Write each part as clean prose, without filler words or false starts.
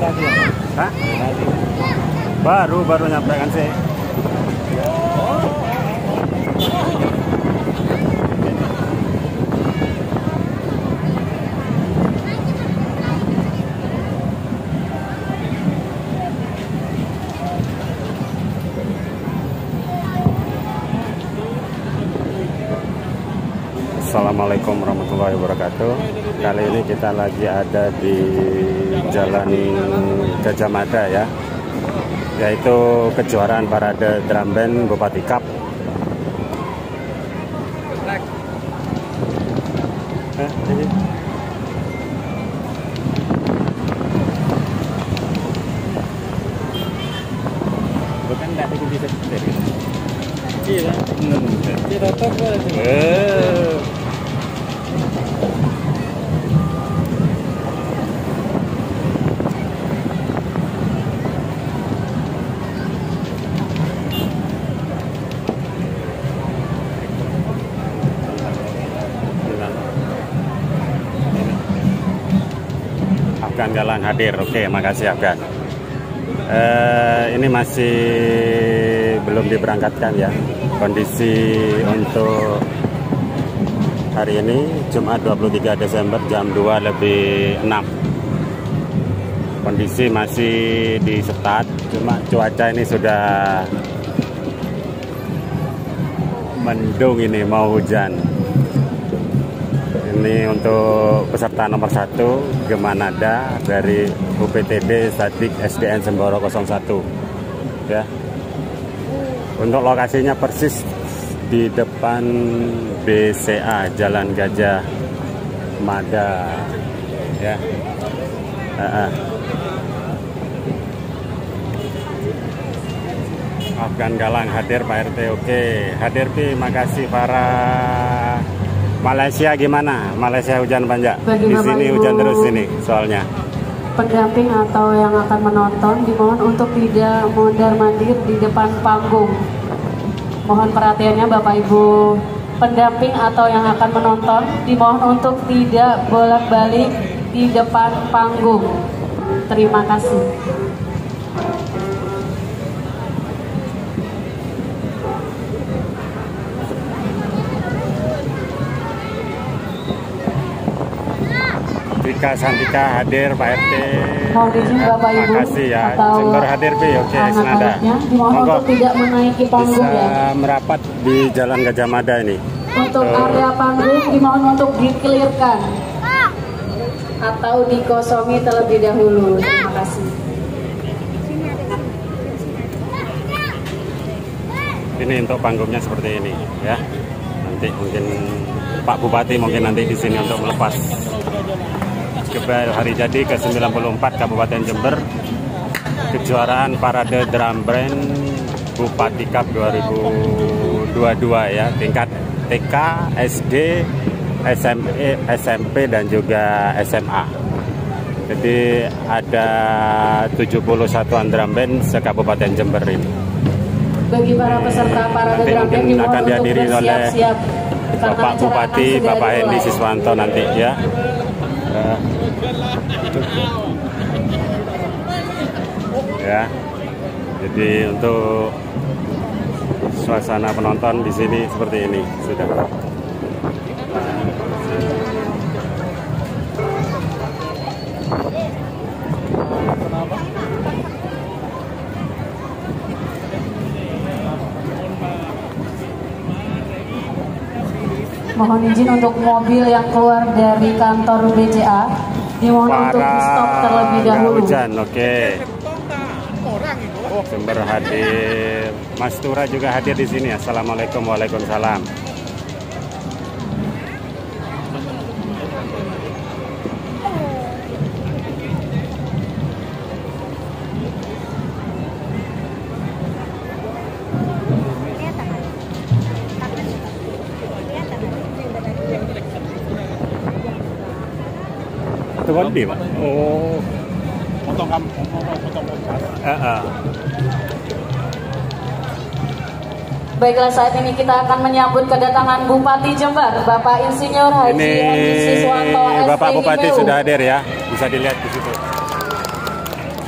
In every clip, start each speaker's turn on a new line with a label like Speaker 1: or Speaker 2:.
Speaker 1: Hah? Baru nyampe kan sih. Assalamualaikum warahmatullahi wabarakatuh. Kali ini kita lagi ada di Jalan Gajah Mada ya, yaitu kejuaraan parade drum band Bupati Cup. Bukan nggak dikunci sendiri. Iya, kita tahu. Afgan Galang hadir, oke, makasih Afgan. Ini masih belum diberangkatkan ya. Kondisi untuk hari ini Jumat 23 Desember jam 2:06. Kondisi masih di start, cuma cuaca ini sudah mendung, ini mau hujan. Ini untuk peserta nomor 1 Gemanada dari UPTD Stadik SDN Semboro 01 ya. Untuk lokasinya persis di depan BCA Jalan Gajah Mada ya. Afgan Galang hadir Pak RT, oke. Hadir Pi, makasih. Para Malaysia gimana? Malaysia hujan banyak. Di sini hujan terus ini soalnya.
Speaker 2: Pendamping atau yang akan menonton dimohon untuk tidak mondar-mandir di depan panggung. Mohon perhatiannya Bapak Ibu. Pendamping atau yang akan menonton dimohon untuk tidak bolak-balik di depan panggung. Terima kasih.
Speaker 1: Rika Santika hadir Pak RT.
Speaker 2: Mohon izin Bapak Ibu.
Speaker 1: Makasih ya.
Speaker 2: Atau
Speaker 1: Jember hadir Pi, oke, senada.
Speaker 2: Dimohon untuk tidak menaiki panggung
Speaker 1: bisa
Speaker 2: ya.
Speaker 1: merapat di Jalan Gajah Mada ini.
Speaker 2: Untuk area panggung dimohon untuk dikelirkan atau dikosongi terlebih dahulu. Terima kasih.
Speaker 1: Ini untuk panggungnya seperti ini ya. Nanti mungkin Pak Bupati mungkin nanti di sini untuk melepas hari jadi ke-94 Kabupaten Jember, kejuaraan parade drum band Bupati Cup 2022 ya, tingkat TK, SD, SMP dan juga SMA. Jadi ada 70 satuan drum band se-Kabupaten Jember ini.
Speaker 2: Bagi para peserta parade drum band
Speaker 1: akan dihadiri oleh Bapak Bupati, Bapak Hendi Siswanto nanti ya. Ya, jadi untuk suasana penonton di sini seperti ini sudah.
Speaker 2: Mohon izin untuk mobil yang keluar dari kantor BCA dimohon untuk di stop terlebih dahulu.
Speaker 1: Hujan, oke. Jember hadir, Mas Tura juga hadir di sini. Assalamualaikum, waalaikumsalam. Itu Wandi, Pak. Oh. Potong
Speaker 2: Baiklah, saat ini kita akan menyambut kedatangan Bupati Jember, Bapak Insinyur Haji Hendi Siswanto.
Speaker 1: Bapak Bupati sudah hadir ya, bisa dilihat di situ.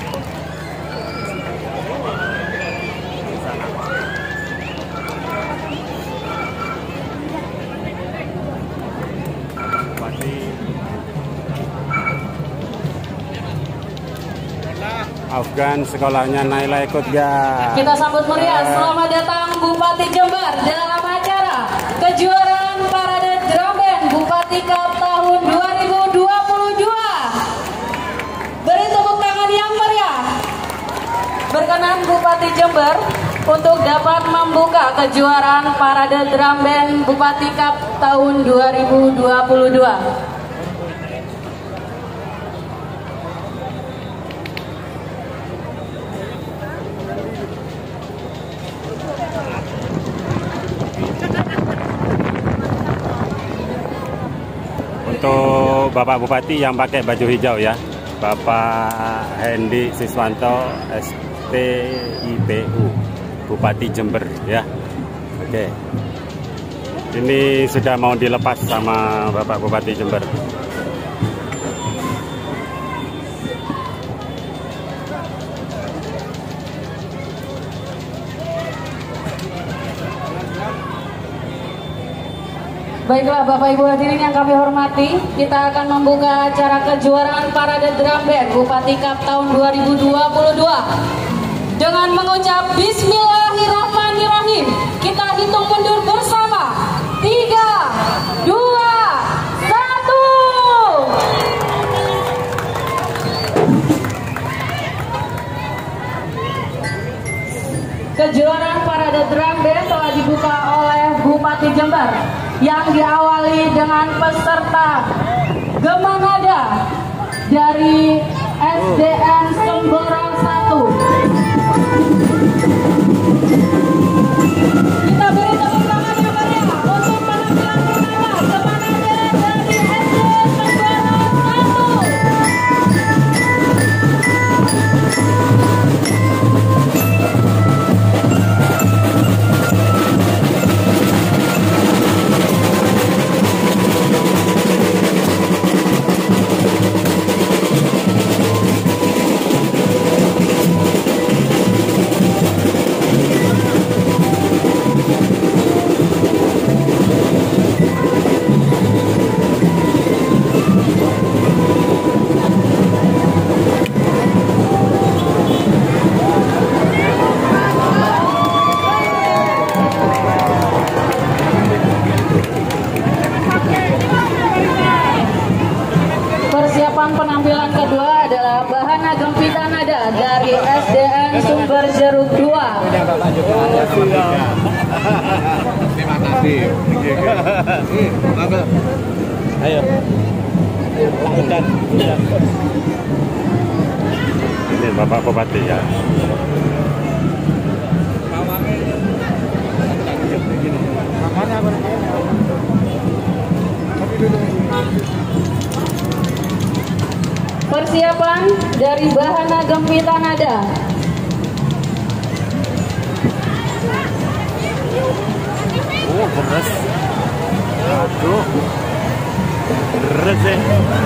Speaker 1: Afgan, sekolahnya Naila ikut gak?
Speaker 2: Kita sambut meriah. Selamat datang Bupati Jember dalam acara kejuaraan Parade Drum Band Bupati Cup tahun 2022. Beri tepuk tangan yang meriah. Berkenan Bupati Jember untuk dapat membuka kejuaraan Parade Drum Band Bupati Cup tahun 2022.
Speaker 1: Untuk Bapak Bupati yang pakai baju hijau ya, Bapak Hendi Siswanto STIPU, Bupati Jember ya. Oke. Ini sudah mau dilepas sama Bapak Bupati Jember.
Speaker 2: Baiklah Bapak Ibu hadirin yang kami hormati, kita akan membuka acara kejuaraan Parade Drum Band Bupati Cup tahun 2022 dengan mengucap Bismillahirrahmanirrahim. Kita hitung mundur bersama. 3, 2, 1. Kejuaraan Parade Drum Band telah dibuka oleh Bupati Jember yang diawali dengan peserta Gema Nada dari SDN Semborong 1. Kita beri tepuk tangan yang meriah untuk penampilan pertama Gema Nada dari SDN Semborong 1. Persiapan penampilan kedua adalah Bahana Gempita Nada dari SDN Sumber Jeruk 2.
Speaker 3: Terima kasih. Ayo.
Speaker 1: Ini Bapak Bupati ya.
Speaker 2: Persiapan dari Bahana Gempita Nada.
Speaker 1: Oh, beres. Aduh. Beres ya.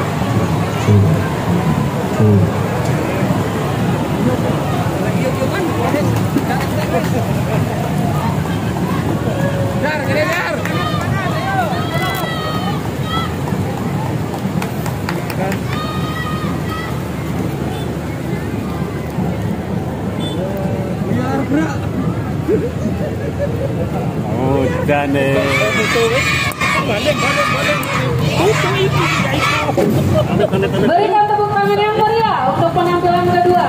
Speaker 1: Udah nih.
Speaker 2: Berikan tepuk tangan yang meriah untuk penampilan kedua.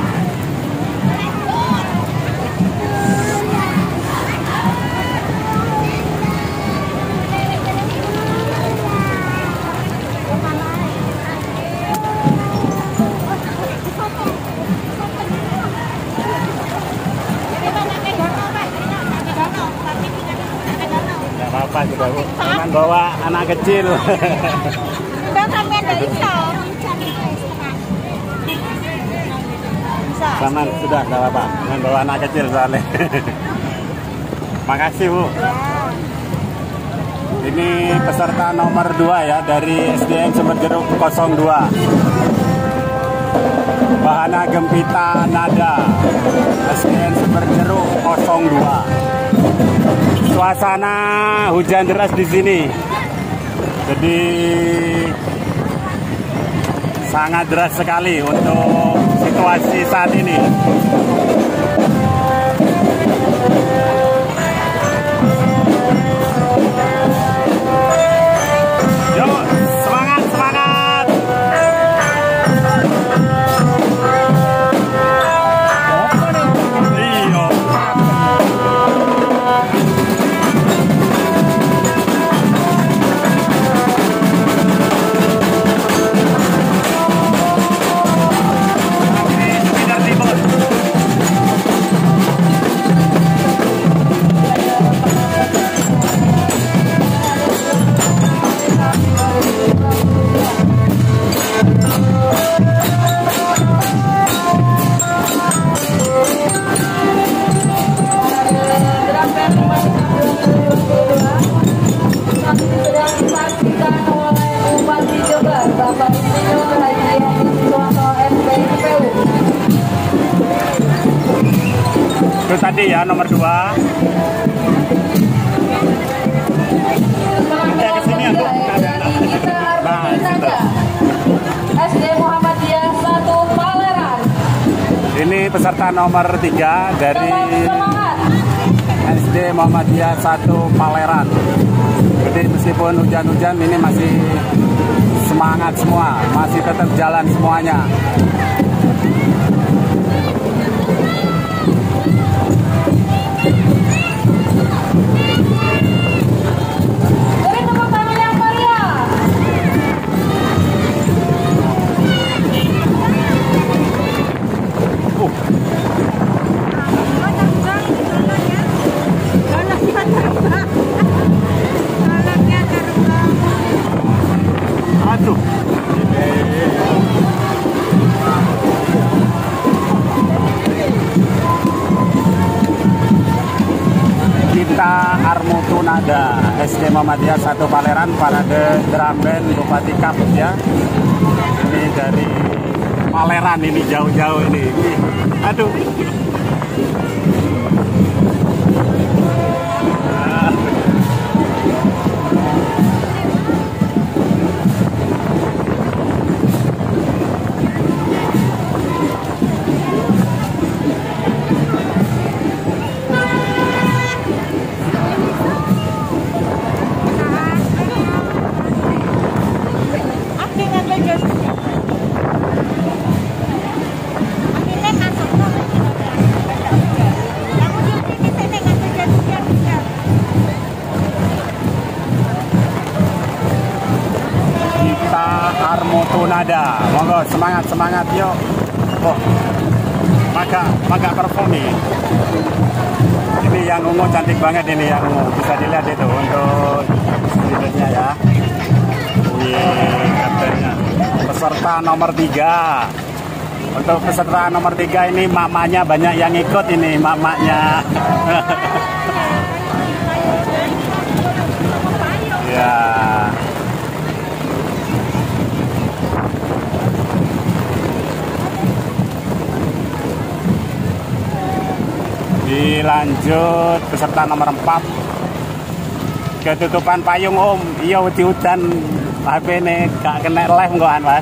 Speaker 1: Apa juga Bu, jangan bawa anak kecil. Sama sudah nggak apa-apa, jangan bawa anak kecil soalnya. Makasih Bu. Ini peserta nomor 2 ya dari SDN Sumber Jeruk 02. Bahana Gempita Nada SDN Sumber Jeruk 02. Suasana hujan deras di sini, jadi sangat deras sekali untuk situasi saat ini. Yuk, semangat, semangat. Iya. Itu tadi ya nomor 2. Kita ke sini aku.
Speaker 2: SD Muhammadiyah 1 Paleran.
Speaker 1: Ini peserta nomor 3 dari SD Muhammadiyah 1 Paleran. Jadi meskipun hujan-hujan ini masih semangat semua, masih tetap jalan semuanya.
Speaker 2: Beri tepuk tangan yang meriah.
Speaker 1: Aduh. Kita Armutunada SD Muhammadiyah 1 Paleran, parade drum band Bupati Kap ya. Ini dari Paleran, ini jauh-jauh ini. Aduh. Armutunada, monggo semangat yuk. Oh, maga perform nih. Ini yang ungu cantik banget, ini yang ungu, bisa dilihat itu untuk videonya ya. Katanya peserta nomor 3. Untuk peserta nomor 3 ini mamanya banyak yang ikut ini, mamanya. Ya. Dilanjut peserta nomor 4. Ketutupan payung Om. Iya wedi hujan, HP ini gak kena live nggoan Mas.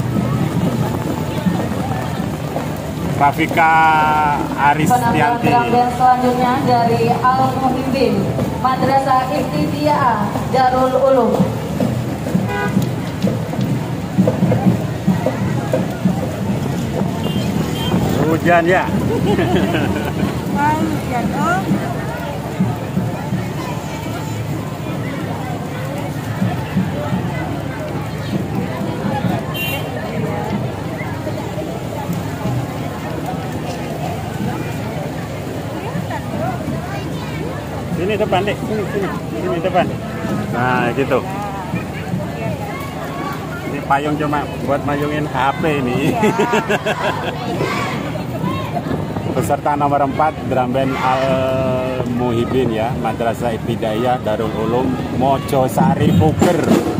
Speaker 1: Rafika Aristianti.
Speaker 2: Penampilan selanjutnya dari Al Muhibbin Madrasah Ibtidaiyah Darul Ulum.
Speaker 1: Hujan ya.
Speaker 4: Hujan Om.
Speaker 1: Sini depan deh, sini depan. Nah gitu. Ini payung cuma buat mayungin HP ini. Peserta nomor 4 drum band Al Muhibbin ya, Madrasah Ibtidaiyah Darul Ulum Mojosari Puger.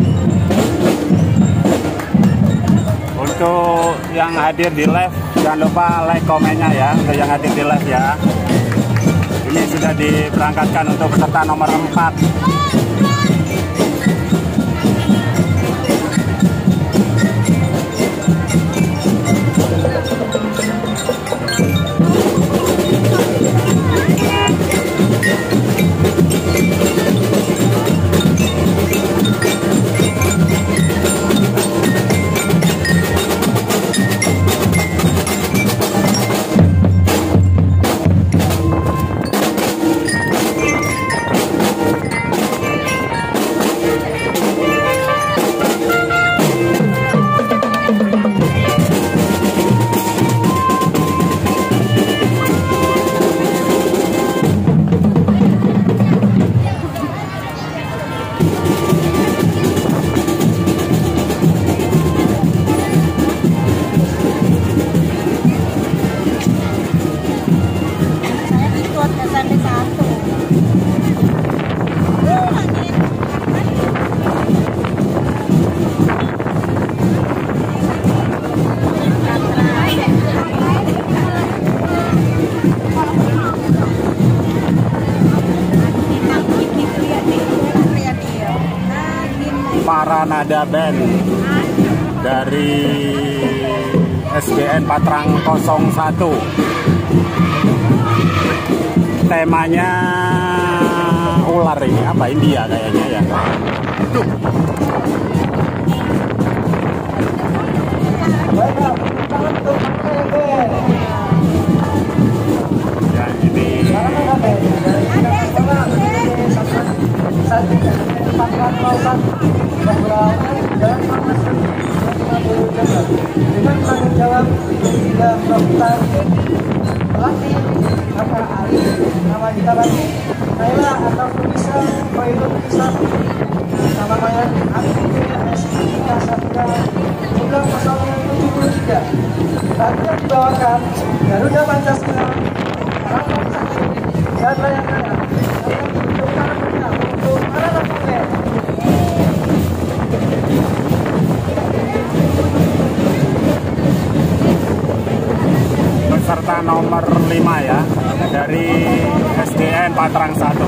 Speaker 1: Untuk yang hadir di live jangan lupa like komennya ya, untuk yang hadir di live ya. Ini sudah diberangkatkan untuk peserta nomor 4. akan ada band dari SDN Patrang 01. Temanya ular ini, apa, India kayaknya ya. Tuh. Ya, ini
Speaker 4: dengan tanggung jawab tidak melakukan pelatih nama Ali, nama kita lagi Naila atau bisa Koirul bisa nama mayan Ali SIK Sabda jumlah 073. Latihan dibawakan Garuda Pancasila Rangkong Sakti dan Layakaya untuk para lakukan.
Speaker 1: peserta nomor 5 ya, dari SDN Patrang 1.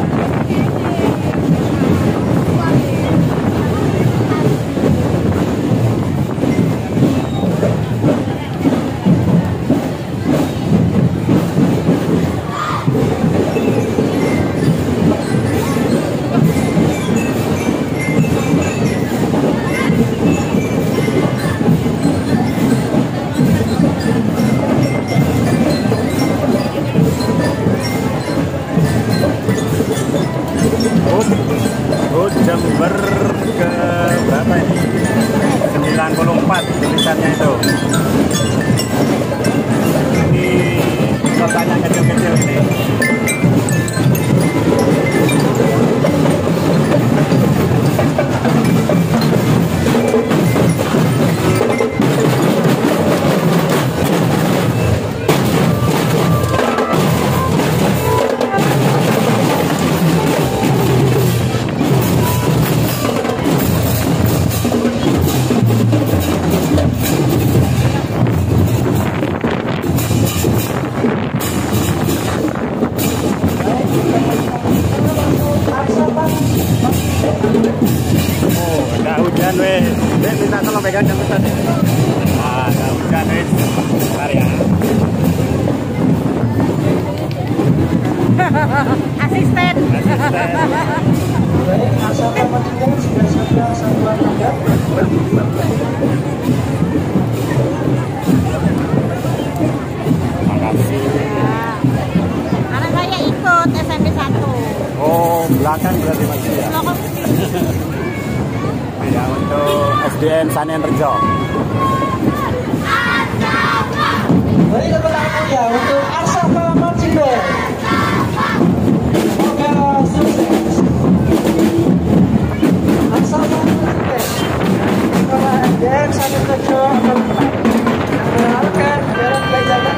Speaker 1: Jember ke berapa ini? 94 tulisannya itu. Ini kotanya kecil-kecil ini. Oh, ada hujan weh. Minta tolong pegang jam tadi. Ah, ada hujan weh. Bentar ya.
Speaker 5: Asisten.
Speaker 4: Baik, asal kamu sudah siap satuan tanggap.
Speaker 1: Makasih.
Speaker 5: Anak saya ikut SMP 1.
Speaker 1: Oh, belakang berarti masih ya. Ya, untuk SDN Sanen Rejo.
Speaker 4: Beri tepuk tangan ya untuk Arsapa Marching Band. Semoga sukses. Arsapa Marching Band. Sekolah SDN Sanen Rejo akan mengenalkan dalam pelajaran.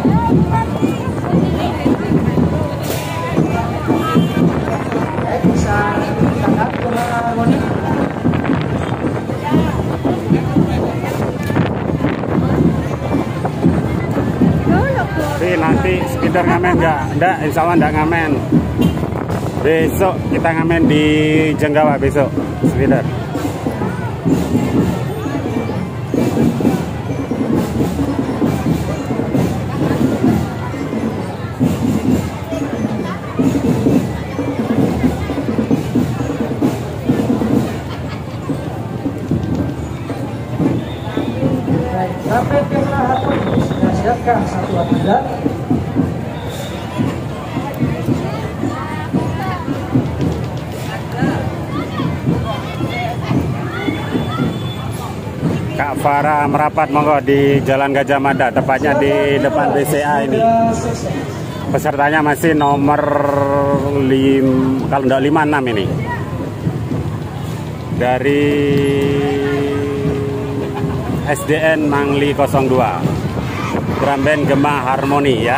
Speaker 4: Bisa silakan Gema Harmoni.
Speaker 1: Nanti speeder ngamen enggak, insya Allah enggak ngamen. Besok kita ngamen di Jenggawa besok speeder.
Speaker 4: Sampai Gema Harmoni sudah siapkan satu adegan.
Speaker 1: Kak Farah merapat monggo di Jalan Gajah Mada, tepatnya di depan BCA ini. Pesertanya masih nomor 5, kalau enggak 56 ini. Dari SDN Mangli 02. Drum band Gema Harmoni ya.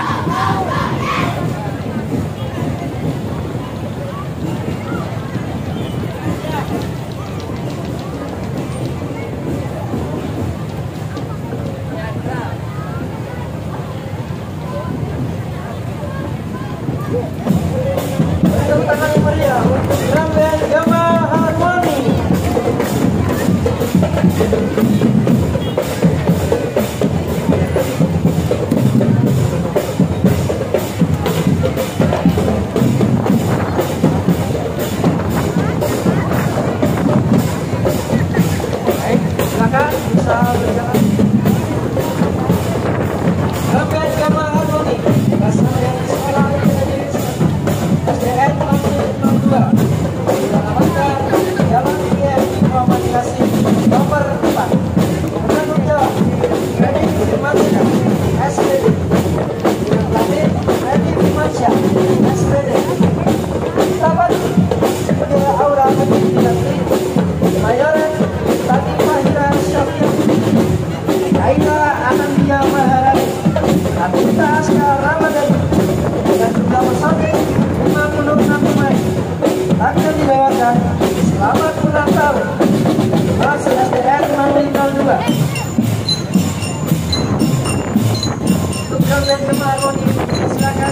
Speaker 4: Tepuk tangan yang meriah untuk drum band Gema Harmoni. Baik, silakan bisa berjalan. Drum band Gema Harmoni, berasal dari sekolah SDN Mangli 02. Dialamatkan Jalan IM Muhammad Yasin nomor 4. Penanggung jawab Freddy Firmansyah SPD. Yang lain Freddy Firmansyah SPD. Sahabat Bendera Aura Hati Negeri Mayoran Tati Mahira Syafiq Aida Anandia Maharani Anita Askar Ramadan dan juga pesawat 56 pemain akan dilewatkan. Selamat ulang tahun Mas SDN Mangli 02. Untuk drum band Gema Harmoni, silakan.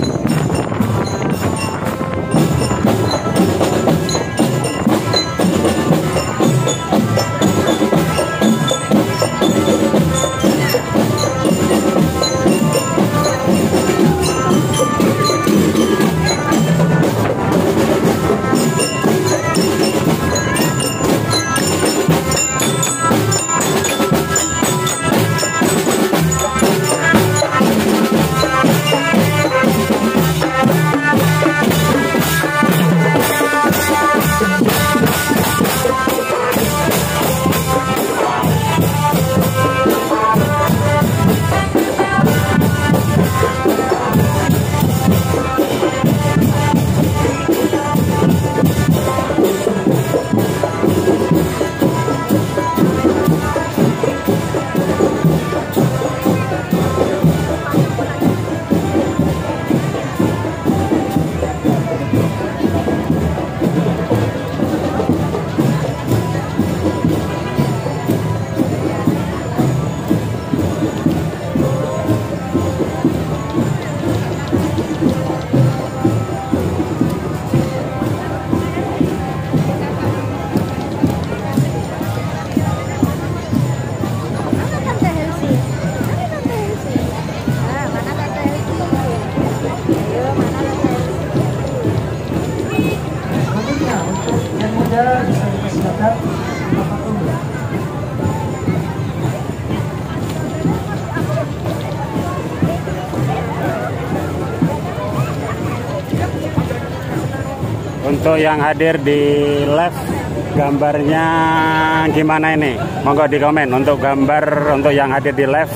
Speaker 1: Untuk yang hadir di live, gambarnya gimana ini? Monggo di komen untuk gambar untuk yang hadir di live.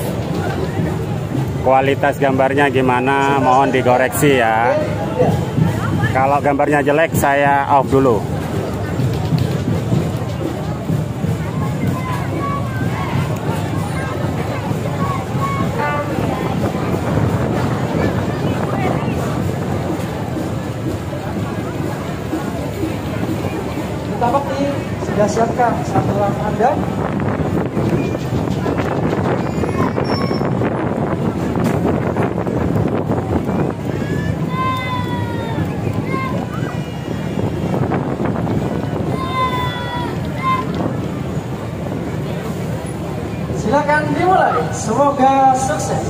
Speaker 1: Kualitas gambarnya gimana? Mohon dikoreksi ya. Kalau gambarnya jelek, saya off dulu.
Speaker 4: sudah siapkan satuan Anda? Silakan dimulai. Semoga sukses.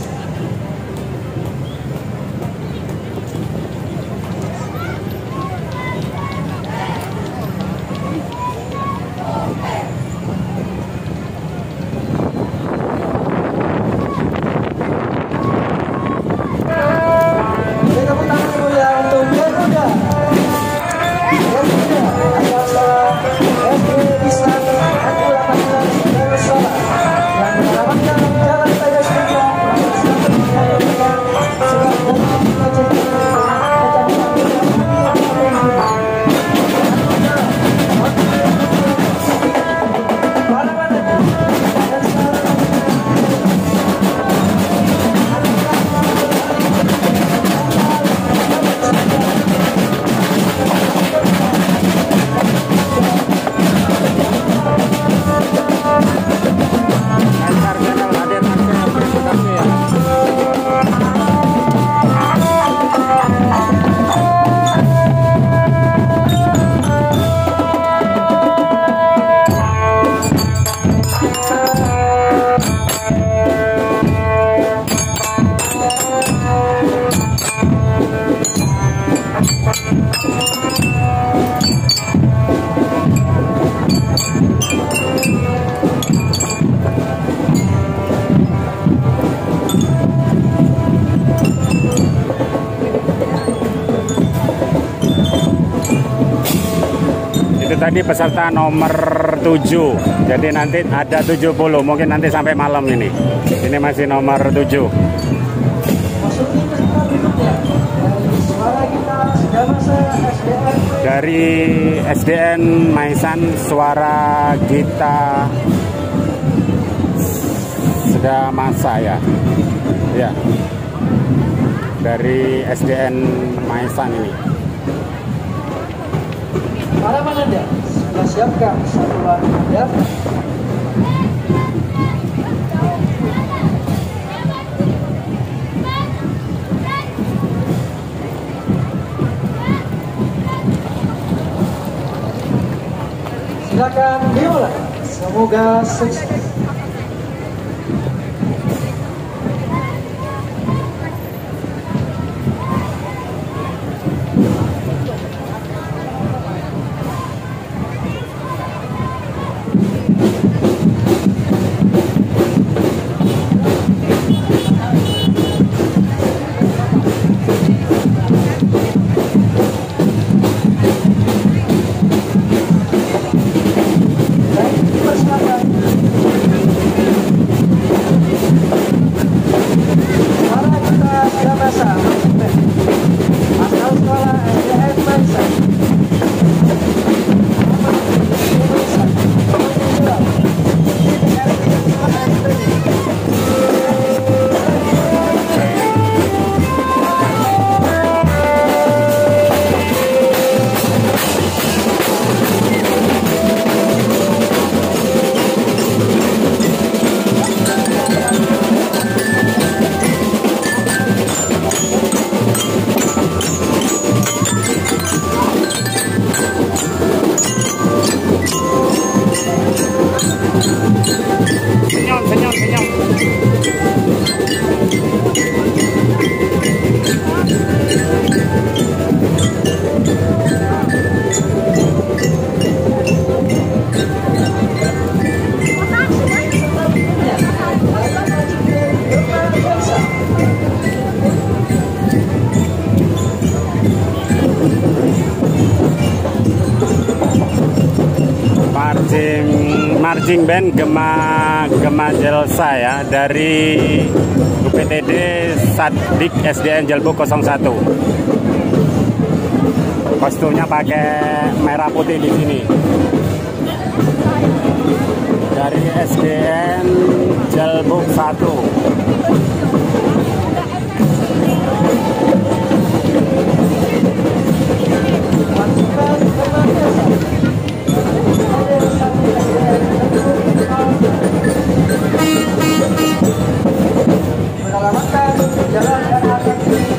Speaker 1: Tadi peserta nomor 7, jadi nanti ada 70, mungkin nanti sampai malam ini. Ini masih nomor 7. Dari SDN Maisan Suara Gita sudah masa ya. Ya. Dari SDN Maisan ini.
Speaker 4: Harapan Anda sudah siapkan satuan Anda? Silakan dimulai. Semoga sukses.
Speaker 1: Marching band Gema Jelsa ya, dari UPTD Satdik SDN Jelbu 01. Kostumnya pakai merah putih di sini. Dari SDN Jelbu 1.
Speaker 4: jalan yang akan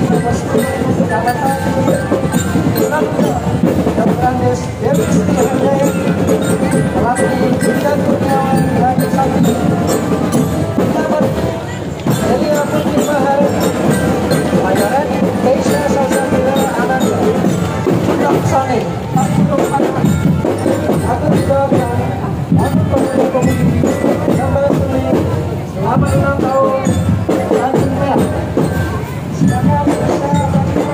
Speaker 4: Grandes Dewi Sri Harjaya Pelatih Bintang Kurniawan Raja Sakti Tamat Delia Putri Bahar Mayoret Keisha Sasabila Ananda Utak Sane Abdul Rahman Atur Bapak Atur Pemuda Komisi Gambar Seni selama 6 tahun Tanjung Merah semangat besar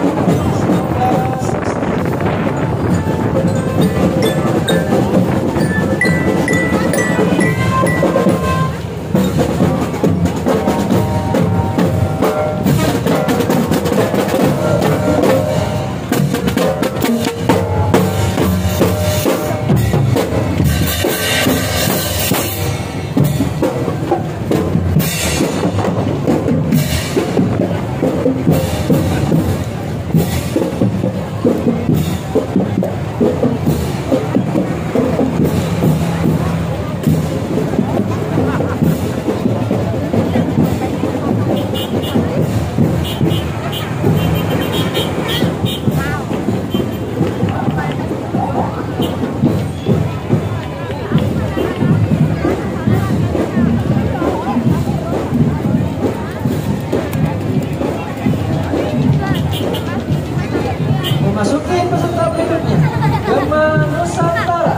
Speaker 4: memasuki peserta berikutnya Gema Nusantara.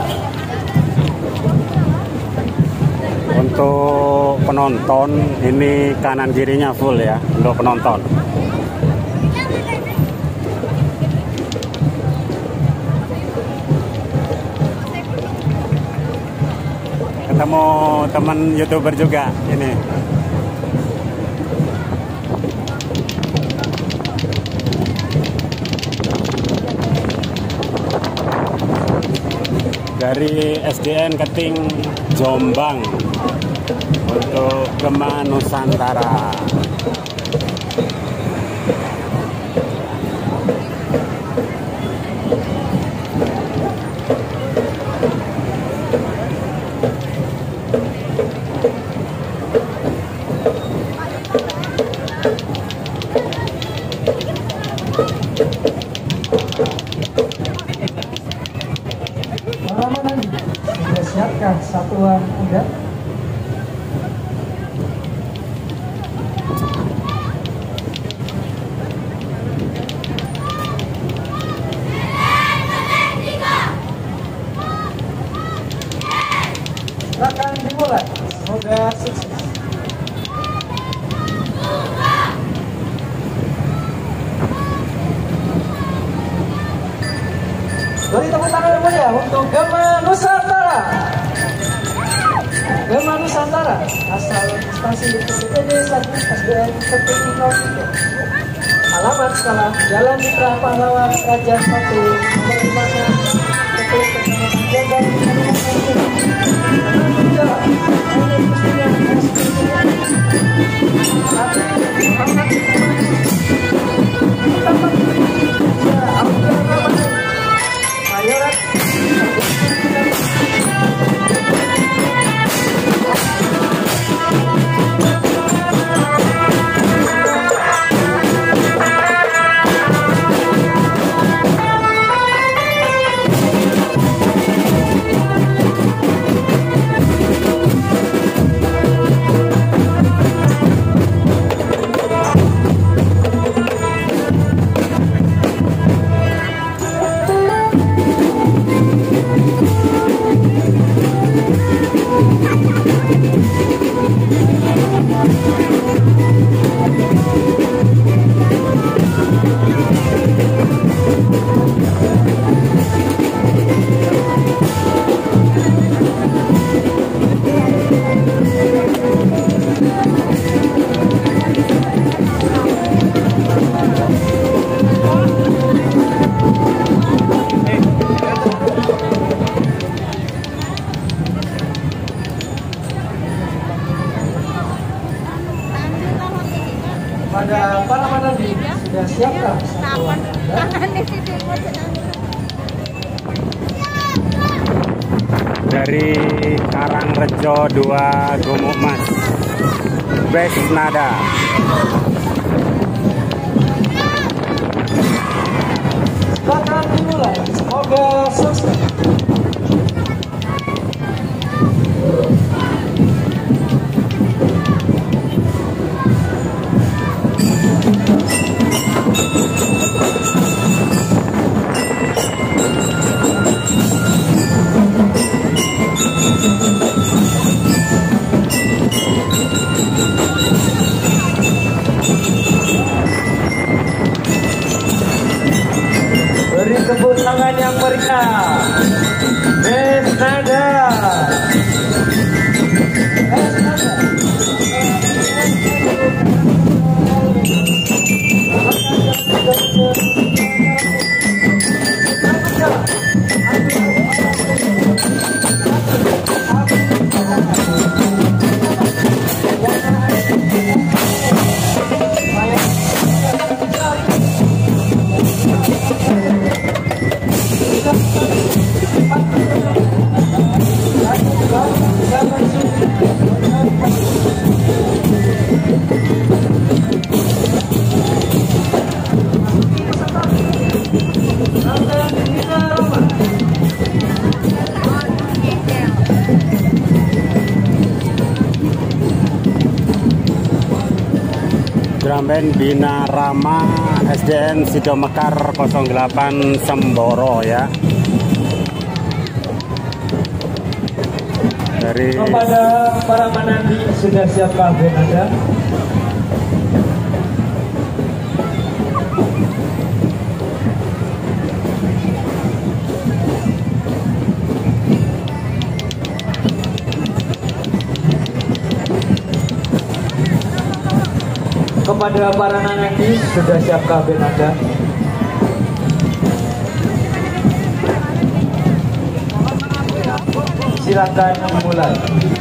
Speaker 1: Untuk penonton ini kanan kirinya full ya untuk penonton. Ketemu teman YouTuber juga ini. Dari SDN Keting Jombang untuk Gema Nusantara.
Speaker 4: Pengamanan sudah siapkah satuan udara? Silakan dimulai. Semoga sukses. Beri tepuk tangan yang mulia untuk Gema Nusantara. Gema Nusantara asal instansi PPD SDN Keting 03. Alamat sekolah Jalan Mitra Pahlawan Raja 1 nomor 5 Keting Kecamatan Jombang. Pada para penonton sudah siapkah satuan udara?
Speaker 1: Dari Karangrejo 2 Gumuk Mas Bes Nada.
Speaker 4: Beri tepuk tangan yang meriah. Esnada.
Speaker 1: Drum band Bina Rama SDN Sidomekar 08 Semboro ya. Dari
Speaker 4: Kepada para menanti sudah siapkah band Anda? Kepada para nanti sudah siapkah band Anda? Silakan mulai.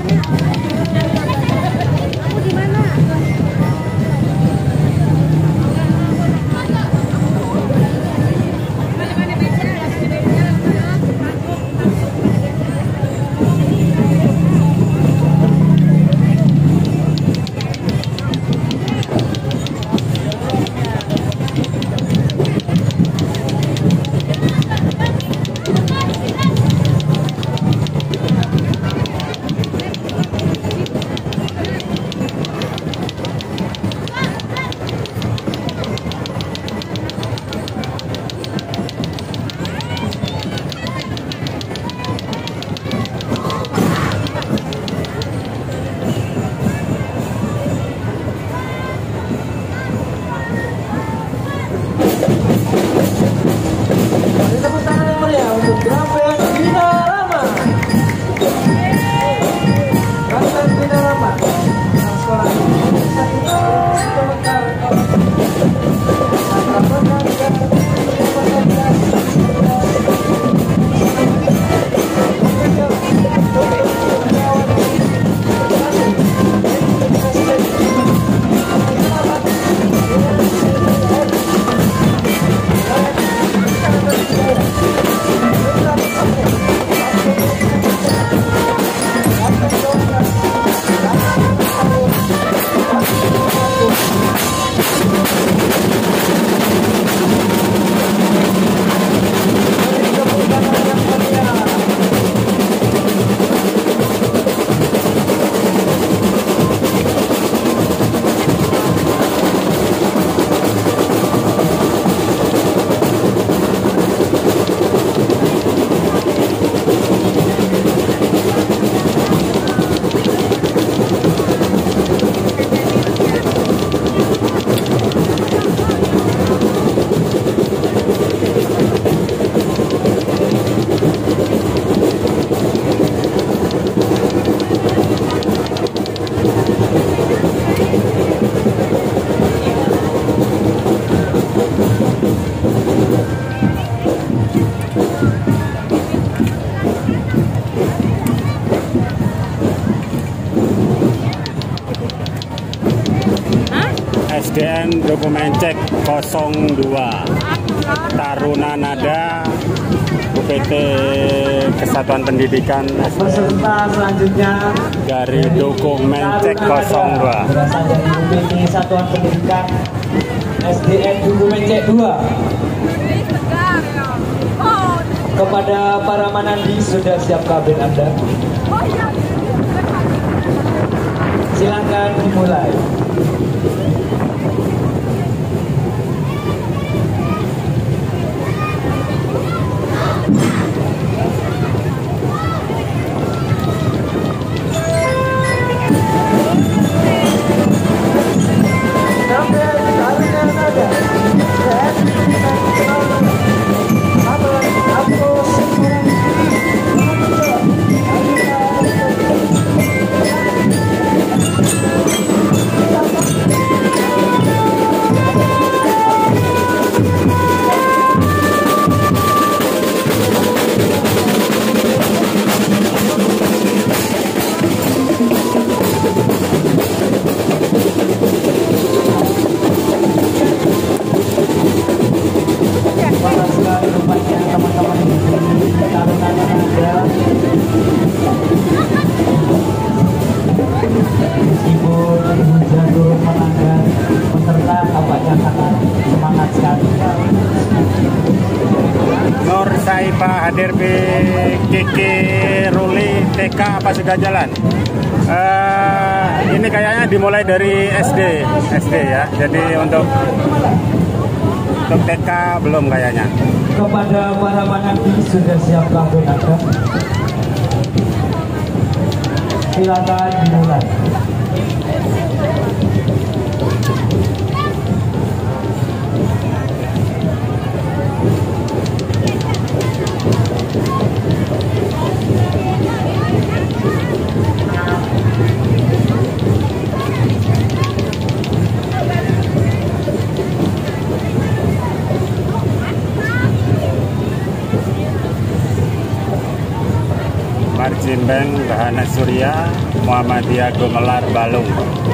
Speaker 1: SDN Dokumen Cek 02 Taruna Nada UPT Kesatuan Pendidikan
Speaker 4: Peserta selanjutnya
Speaker 1: dari Dokumen Cek 02
Speaker 4: berasal dari UPT Satuan Pendidikan SDN Dokumen Cek 2. Kepada para manandi sudah siapkah band Anda? Silakan dimulai.
Speaker 1: hadir di Kiki Ruli TK apa sudah jalan? Ini kayaknya dimulai dari SD ya. Jadi untuk TK belum kayaknya.
Speaker 4: Kepada para penanti sudah siapkah benaka? Silakan dimulai.
Speaker 1: Marjimbeng Bahana Surya Muhammadiyah Gumelar Balung.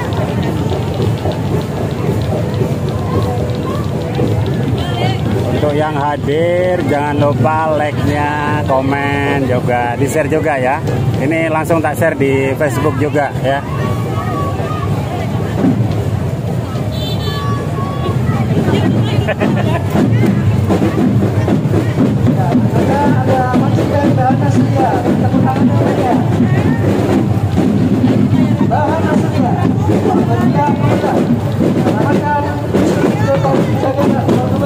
Speaker 1: Untuk yang hadir jangan lupa like-nya, komen juga, di-share juga ya. Ini langsung tak share di Facebook juga ya.
Speaker 4: Ada Marjimbeng Bahana Surya, tepuk tangan ya. Bahana Surya, Muhammadiyah Gumelar. Selamatkan Jokowi Jakarta.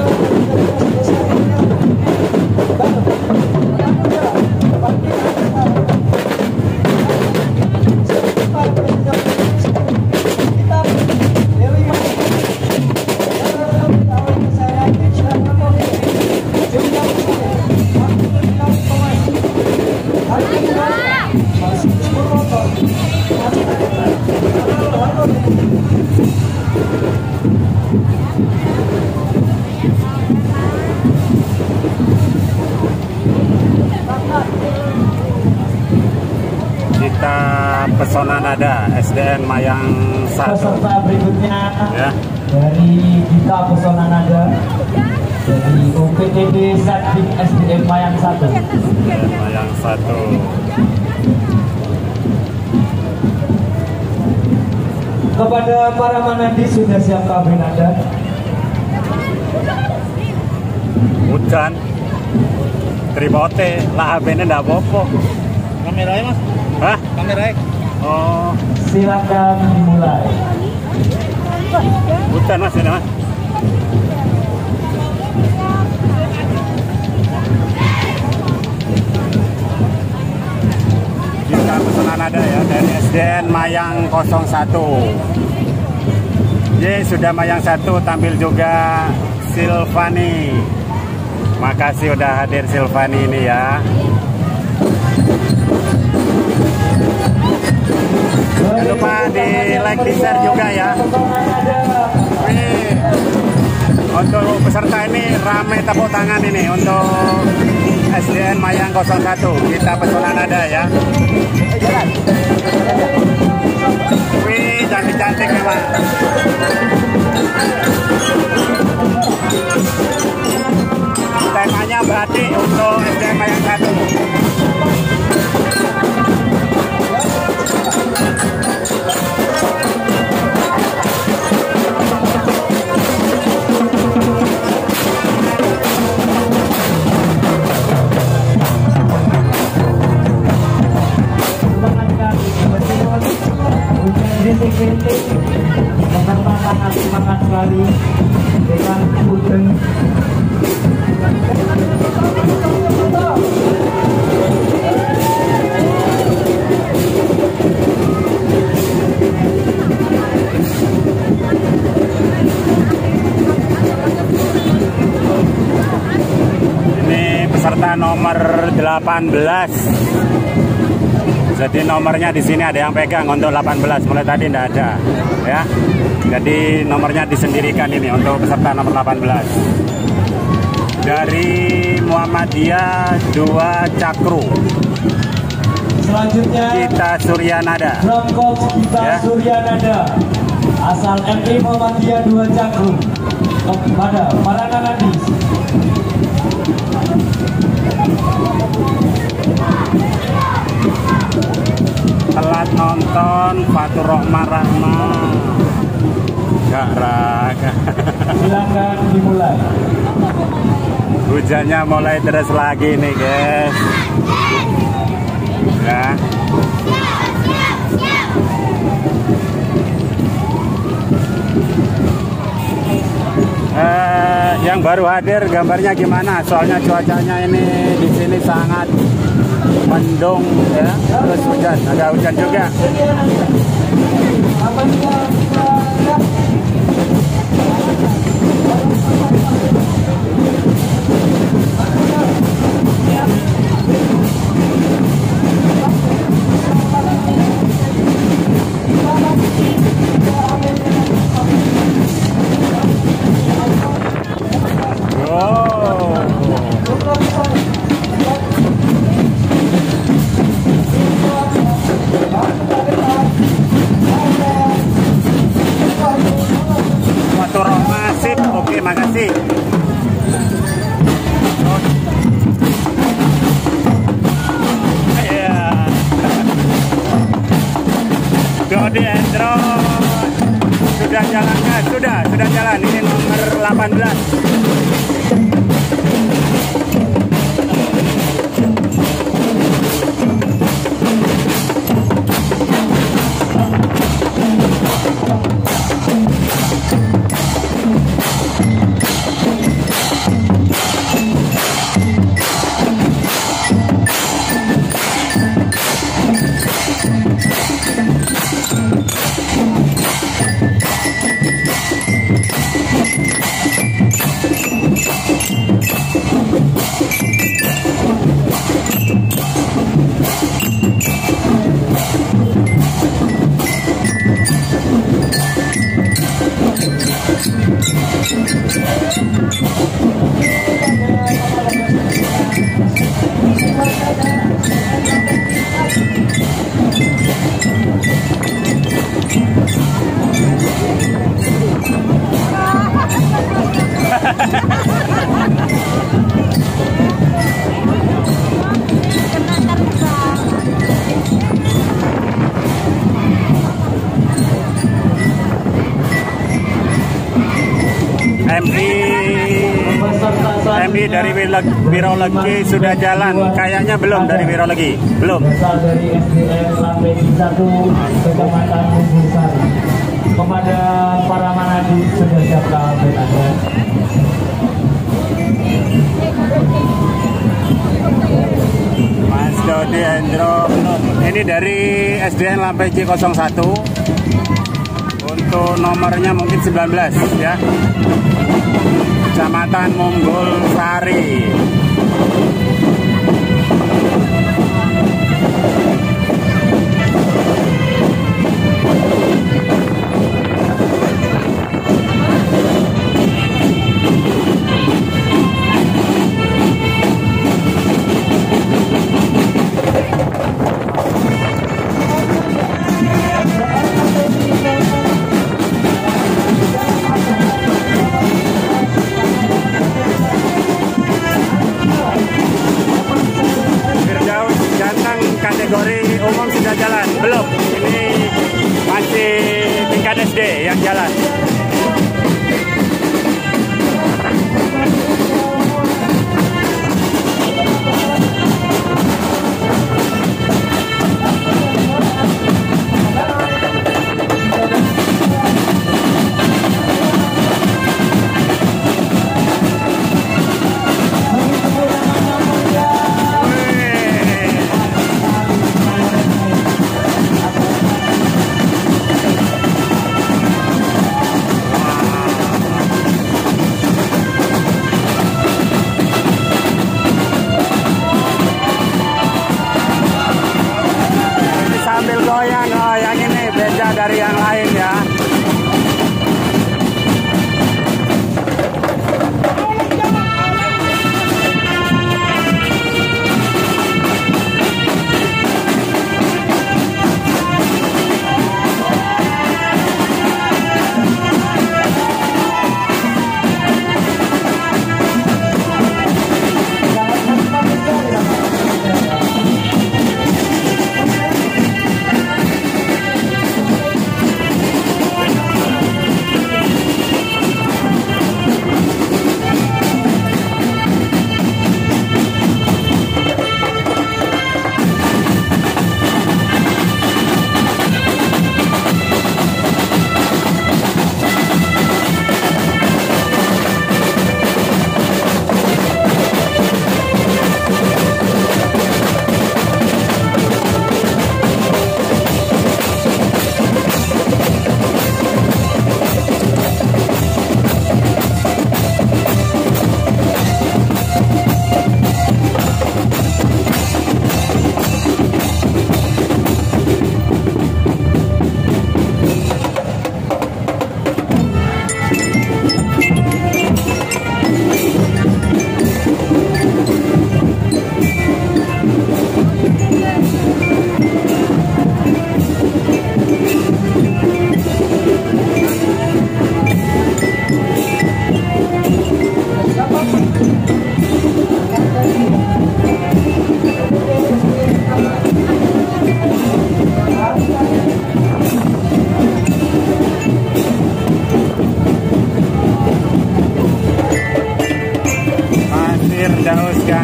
Speaker 1: Kita Pesona Nada SDN Mayang 1.
Speaker 4: Peserta berikutnya
Speaker 1: Ya.
Speaker 4: dari kita Pesona Nada dari UPTD Satbik SDN Mayang 1.
Speaker 1: Mayang 1.
Speaker 4: Kepada para manadi sudah siapkah benada?
Speaker 1: Hujan. Tripote lah HP-nya ndak apa-apa.
Speaker 3: Kameranya mas?
Speaker 1: Hah?
Speaker 3: Kameranya?
Speaker 1: Oh,
Speaker 4: Silakan dimulai.
Speaker 1: hujan mas ini mas. Kita Pesona Nada ya dari SDN Mayang 01. Ye, sudah Mayang 1 tampil juga Silvani. Makasih udah hadir Silvani ini ya. Jangan lupa di like, di share juga ya. Wih, untuk peserta ini rame tepuk tangan ini untuk SDN Mayang 01. Kita Pesona Nada ya. Wih, cantik-cantik memang. Temanya batik untuk SDN Mayang 1.
Speaker 4: Semangat sekali dengan hujan.
Speaker 1: Ini peserta nomor 18. Jadi nomornya di sini ada yang pegang untuk 18, mulai tadi tidak ada ya. Jadi nomornya disendirikan ini untuk peserta nomor 18. Dari Muhammadiyah 2 Cakru.
Speaker 4: Selanjutnya
Speaker 1: Kita Surya Nada.
Speaker 4: Brongkok Kita
Speaker 1: Ya.
Speaker 4: Surya Nada asal MI Muhammadiyah 2 Cakru. Kepada para nanadis
Speaker 1: Telat nonton Fatur Rohmah Rahmah. Gak raga.
Speaker 4: silakan dimulai.
Speaker 1: Hujannya mulai deras lagi nih guys. Ya. Yang baru hadir gambarnya gimana? Soalnya cuacanya ini di sini sangat mendung ya, terus hujan, agak hujan juga. Oke, makasih. Ya. Dodi Endro sudah jalannya, sudah jalan. Ini nomor 18. MD dari Wirologi sudah jalan, kayaknya belum dari Wirologi, belum.
Speaker 4: Berasal dari SDN Lampegi 1 Kecamatan Mumbulsari. Kepada para manadi sudah siapkah band Anda?
Speaker 1: Mas Dodi Endro, ini dari SDN Lampegi 01. Untuk nomornya mungkin 19 ya. Kecamatan Mumbulsari.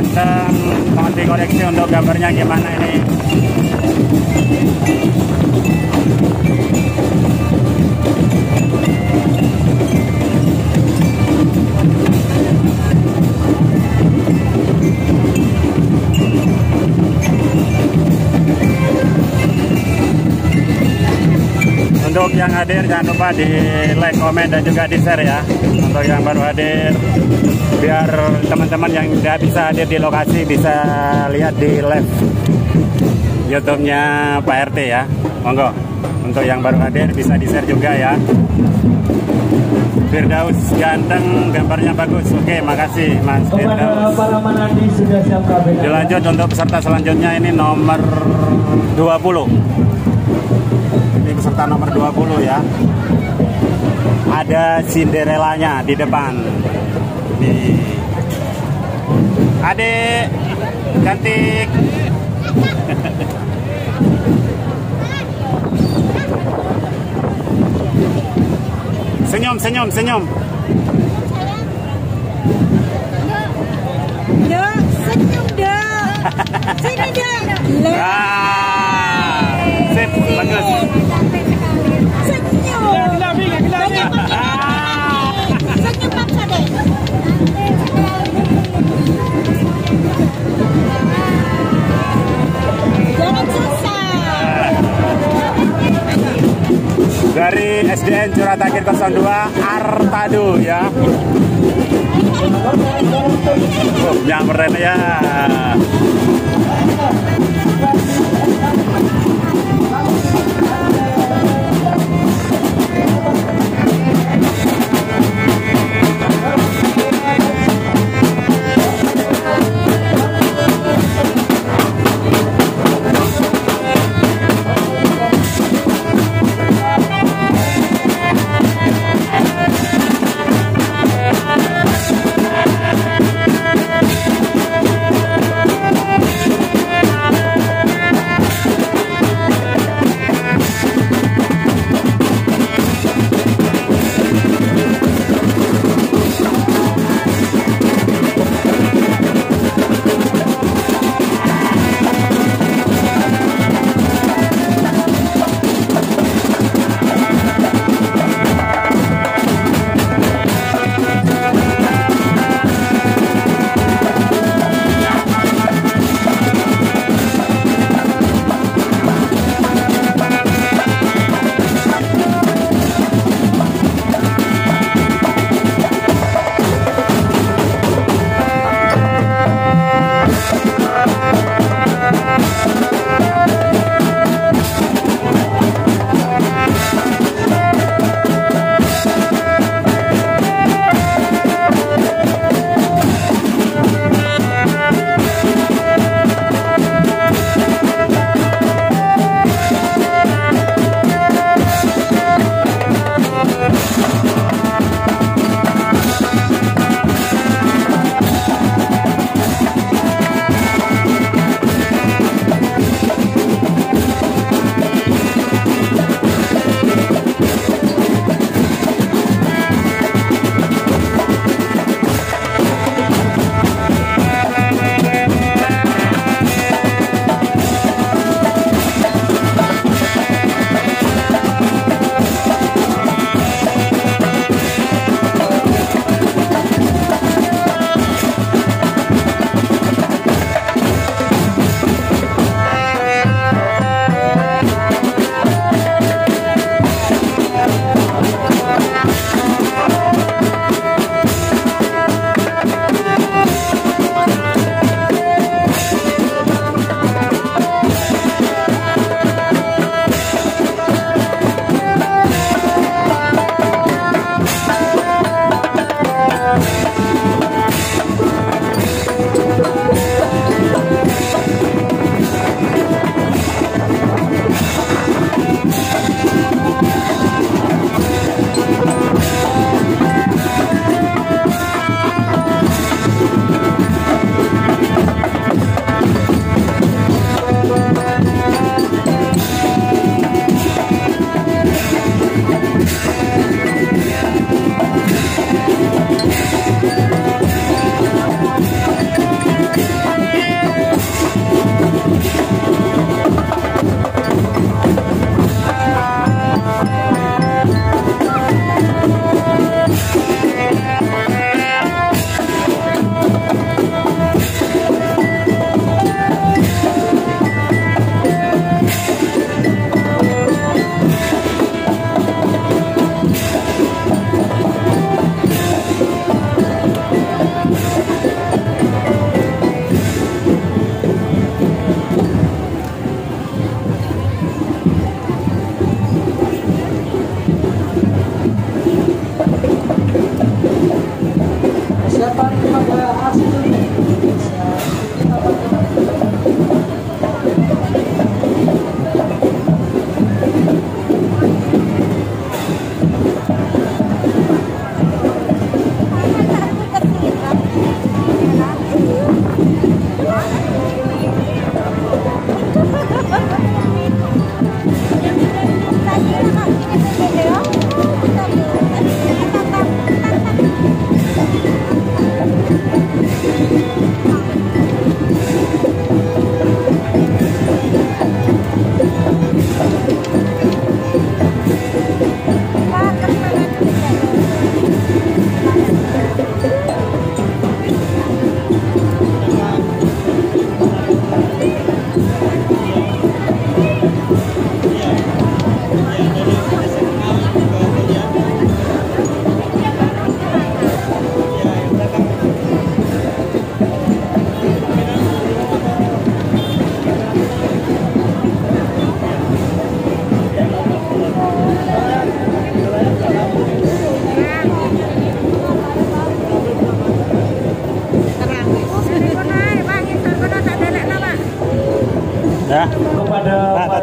Speaker 1: dan mohon dikoreksi untuk gambarnya gimana ini. Untuk yang hadir jangan lupa di like, komen, dan juga di share ya. Untuk yang baru hadir, biar teman-teman yang tidak bisa hadir di lokasi bisa lihat di live YouTube-nya Pak RT ya. Monggo. Untuk yang baru hadir bisa di share juga ya. Firdaus ganteng, gambarnya bagus. Oke, makasih Mas Firdaus.
Speaker 4: Para menanti sudah siap kabin.
Speaker 1: Dilanjut untuk peserta selanjutnya, ini nomor 20. Ini peserta nomor 20 ya. Ada Cinderellanya di depan. Nih. Adik cantik. Senyum, senyum, senyum.
Speaker 5: Dok, senyum dok. Sini dok.
Speaker 1: Sip, bagus.
Speaker 5: Senyum. Senyum paksa deh. Jangan susah.
Speaker 1: Dari SDN Curatakir 02 Artado ya. Nyamperin ya.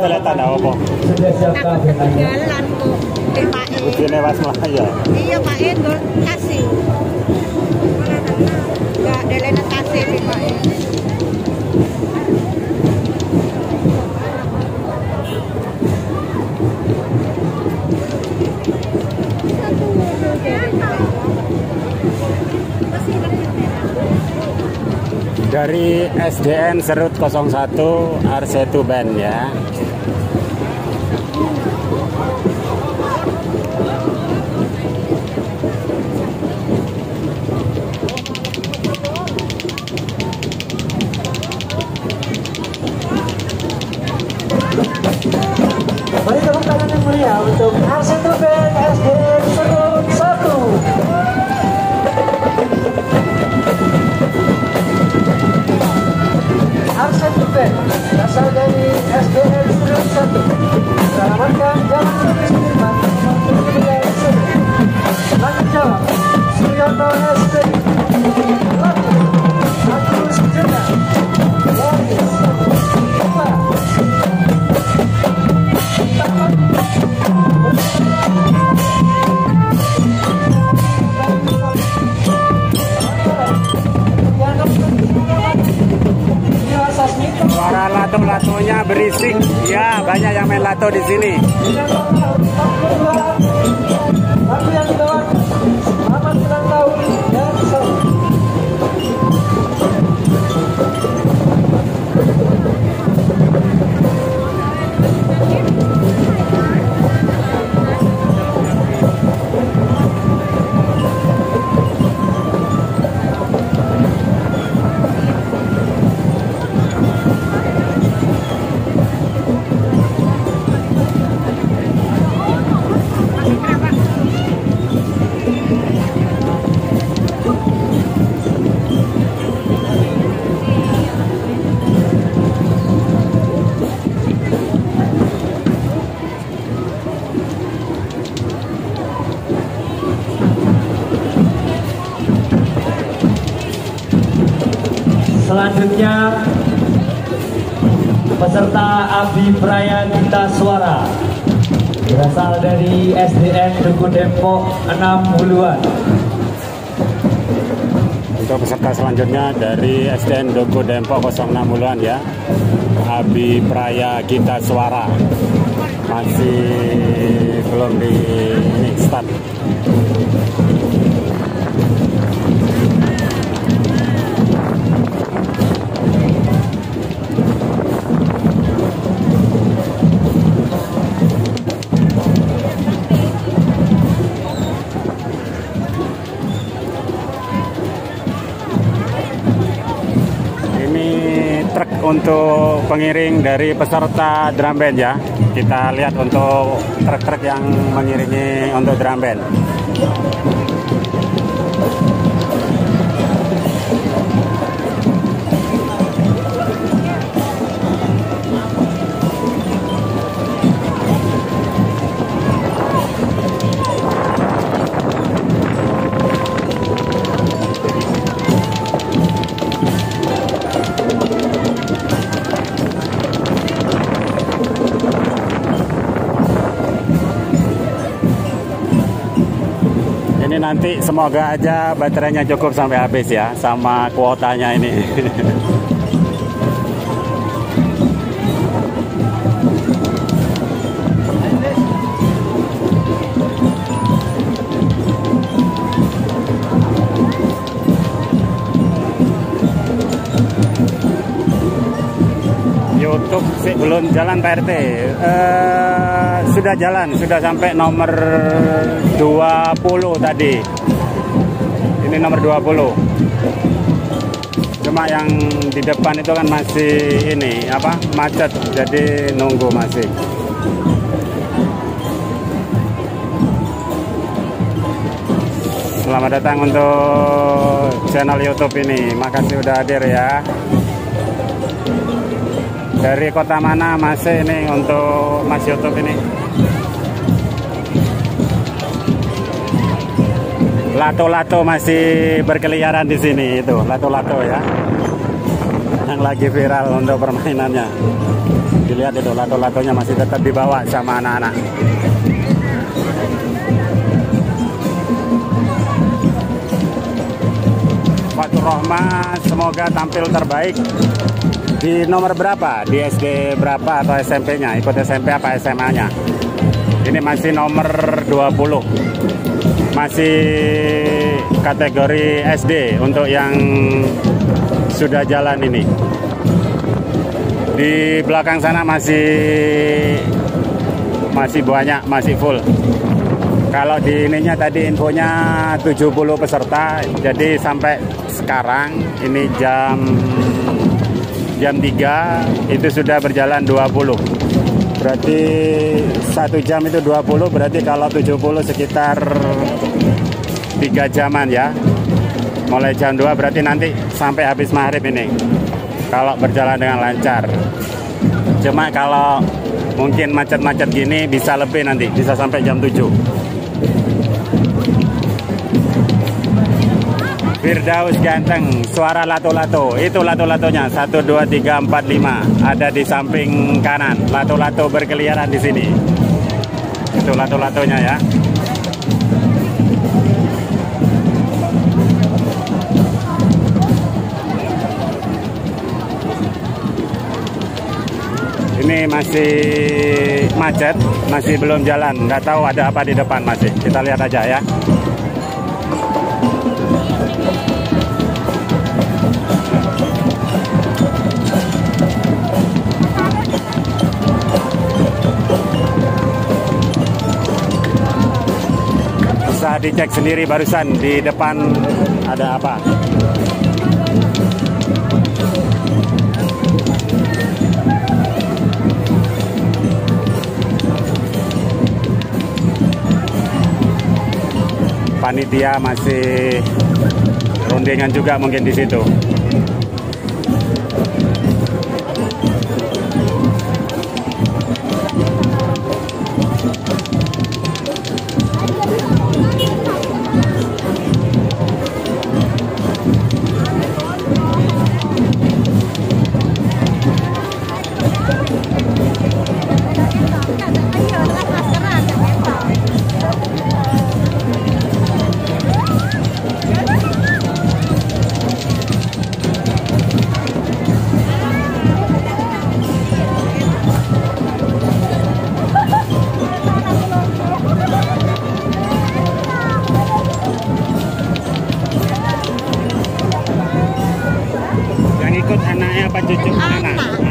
Speaker 1: Peletan apa?
Speaker 4: Sudah siapkah
Speaker 5: Aku
Speaker 4: dengan
Speaker 5: ketinggalan kok di Pak E.
Speaker 1: Ujine was Maya.
Speaker 5: Iya Pak E nggak kasih. Nggak delena kasih di Pak E.
Speaker 1: Dari SDN Serut 01 Arsetu Band ya.
Speaker 4: Mari tepuk tangan yang mulia untuk Arsetu Band SDN Serut 1. Arsetu Band berasal dari SDN Serut 1. Selamatkan jalan Sudirman menuju ke Serut. Langit jawab Suryanto SP. Lagu Agus Jena. Waris. Ipa.
Speaker 1: Suara lato-latonya berisik. Ya, banyak yang main lato di sini.
Speaker 4: Lagu yang dibawa selamat ulang tahun dan selamat. Selanjutnya peserta Abipraya Gita Suara berasal dari SDN Duku Depok 6 Huluan.
Speaker 1: Untuk peserta selanjutnya dari SDN Duku Depok 06 Huluan ya. Abipraya Gita Suara. Masih belum di start. Untuk pengiring dari peserta drum band ya, kita lihat untuk truk-truk yang mengiringi untuk drum band. Nanti semoga aja baterainya cukup sampai habis ya, sama kuotanya ini. YouTube sih belum jalan Pak RT. Sudah jalan, sudah sampai nomor 20 tadi. Ini nomor 20. Cuma yang di depan itu kan masih ini apa? Macet, jadi nunggu masih. Selamat datang untuk channel YouTube ini. Makasih udah hadir ya. Dari kota mana masih ini untuk Mas YouTube ini? Lato-lato masih berkeliaran di sini, itu lato-lato ya, yang lagi viral untuk permainannya. Dilihat itu lato-latonya masih tetap dibawa sama anak-anak. Fatur Rahma semoga tampil terbaik. Di nomor berapa? Di SD berapa atau SMP-nya? Ikut SMP apa SMA-nya? Ini masih nomor 20. Masih kategori SD untuk yang sudah jalan ini. Di belakang sana masih banyak, masih full. Kalau di ininya tadi infonya 70 peserta, jadi sampai sekarang ini jam 3 itu sudah berjalan 20. Berarti 1 jam itu 20, berarti kalau 70 sekitar 3 jaman ya. Mulai jam 2 berarti nanti sampai habis maghrib ini. Kalau berjalan dengan lancar. Cuma kalau mungkin macet-macet gini bisa lebih nanti, bisa sampai jam 7. Firdaus ganteng, suara lato-lato. Itu lato-latonya 1 2 3 4 5. Ada di samping kanan. Lato-lato berkeliaran di sini. Itu lato-latonya ya. Ini masih macet, masih belum jalan. Nggak tahu ada apa di depan masih. Kita lihat aja ya. Bisa dicek sendiri barusan di depan ada apa. Panitia masih rundingan juga mungkin di situ. Ikut anaknya apa cucu? Anak.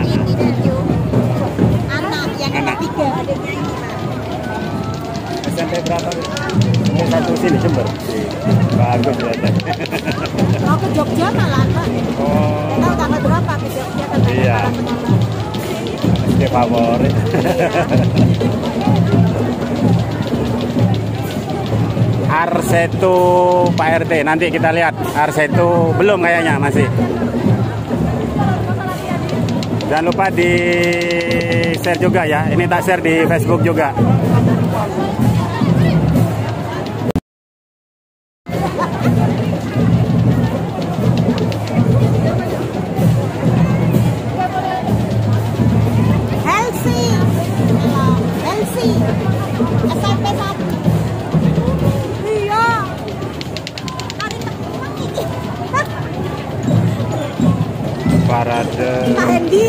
Speaker 5: Anak yang anak 3 adiknya ini.
Speaker 1: SMP berapa? Satu sini Jember. Bagus ya.
Speaker 5: Mau ke Jogja malah Pak.
Speaker 1: Oh.
Speaker 5: Tahu tanggal berapa ke Jogja kan?
Speaker 1: Iya. SD favorit. R1 Pak RT, nanti kita lihat. R1 belum kayaknya masih. Jangan lupa di share juga ya. Ini tak share di Facebook juga.
Speaker 5: Elsie. SMP 1. Iya.
Speaker 1: Parade.
Speaker 5: Pak Hendi.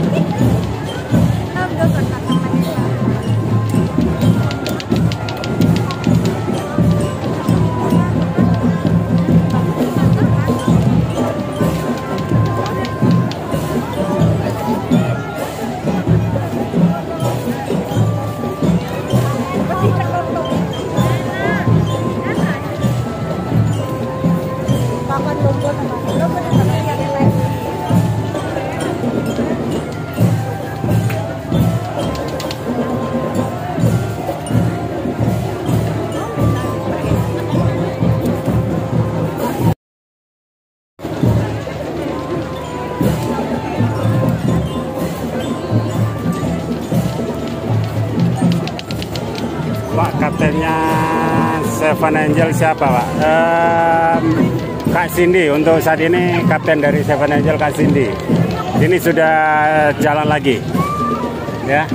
Speaker 1: Pak, kaptennya Seven Angel siapa Pak? Kak Cindy, untuk saat ini kapten dari Seven Angel Kak Cindy. Ini sudah jalan lagi. ya.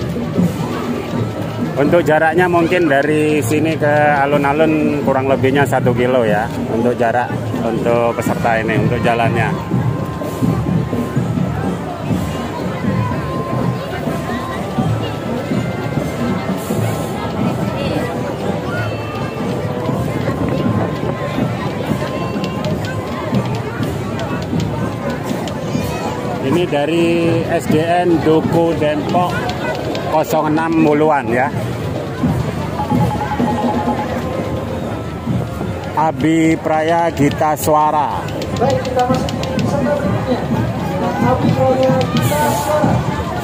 Speaker 1: Untuk jaraknya mungkin dari sini ke alun-alun kurang lebihnya 1 kilo ya. Untuk jarak untuk peserta ini, untuk jalannya. Ini dari SDN Duku Dempok 06 Muluan ya. Abi Praya Gita Suara.
Speaker 4: Baik, kita masuk di peserta berikutnya. Abi Praya Gita Suara.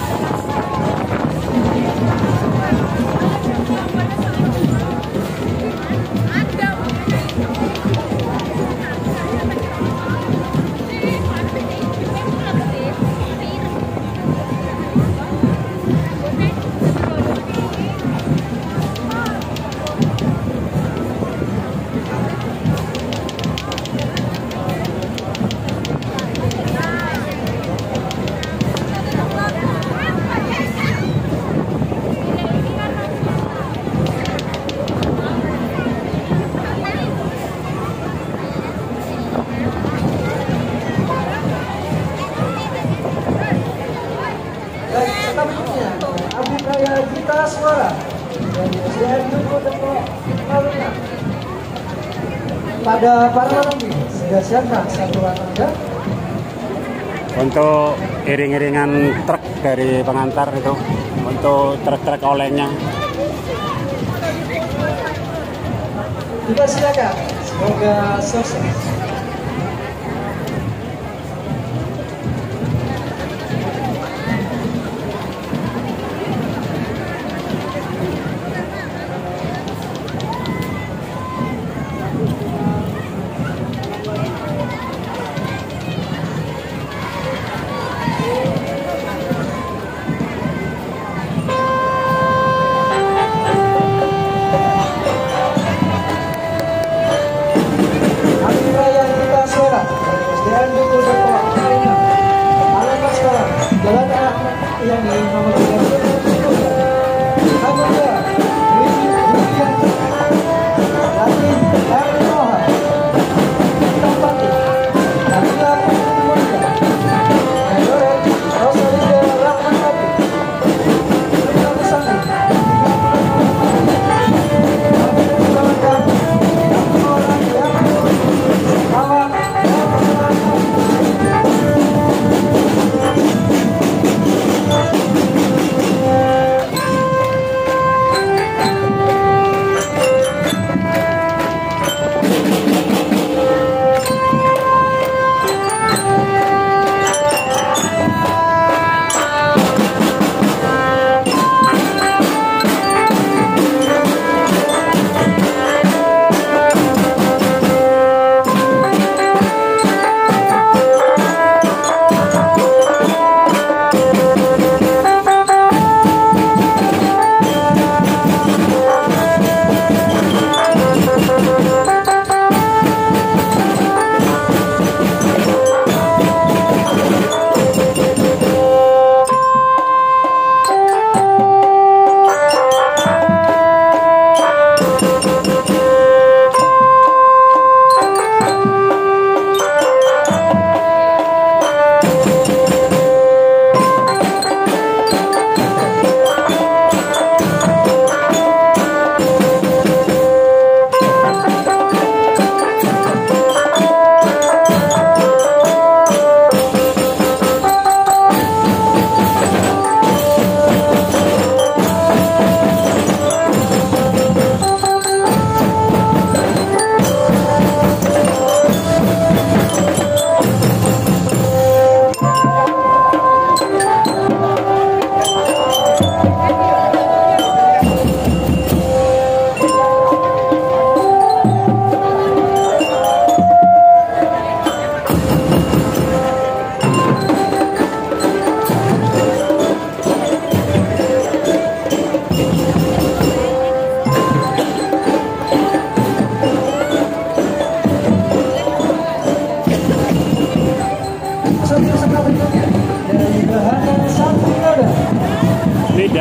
Speaker 4: Baik, peserta berikutnya. Abi Praya Gita Suara. Dari SDN Duku Dempok 06. Pada para pengemudi, sudah siapkah satuan Anda?
Speaker 1: Untuk iring-iringan truk dari pengantar itu, untuk truk-truk olengnya.
Speaker 4: Juga silakan. Semoga sukses. Abi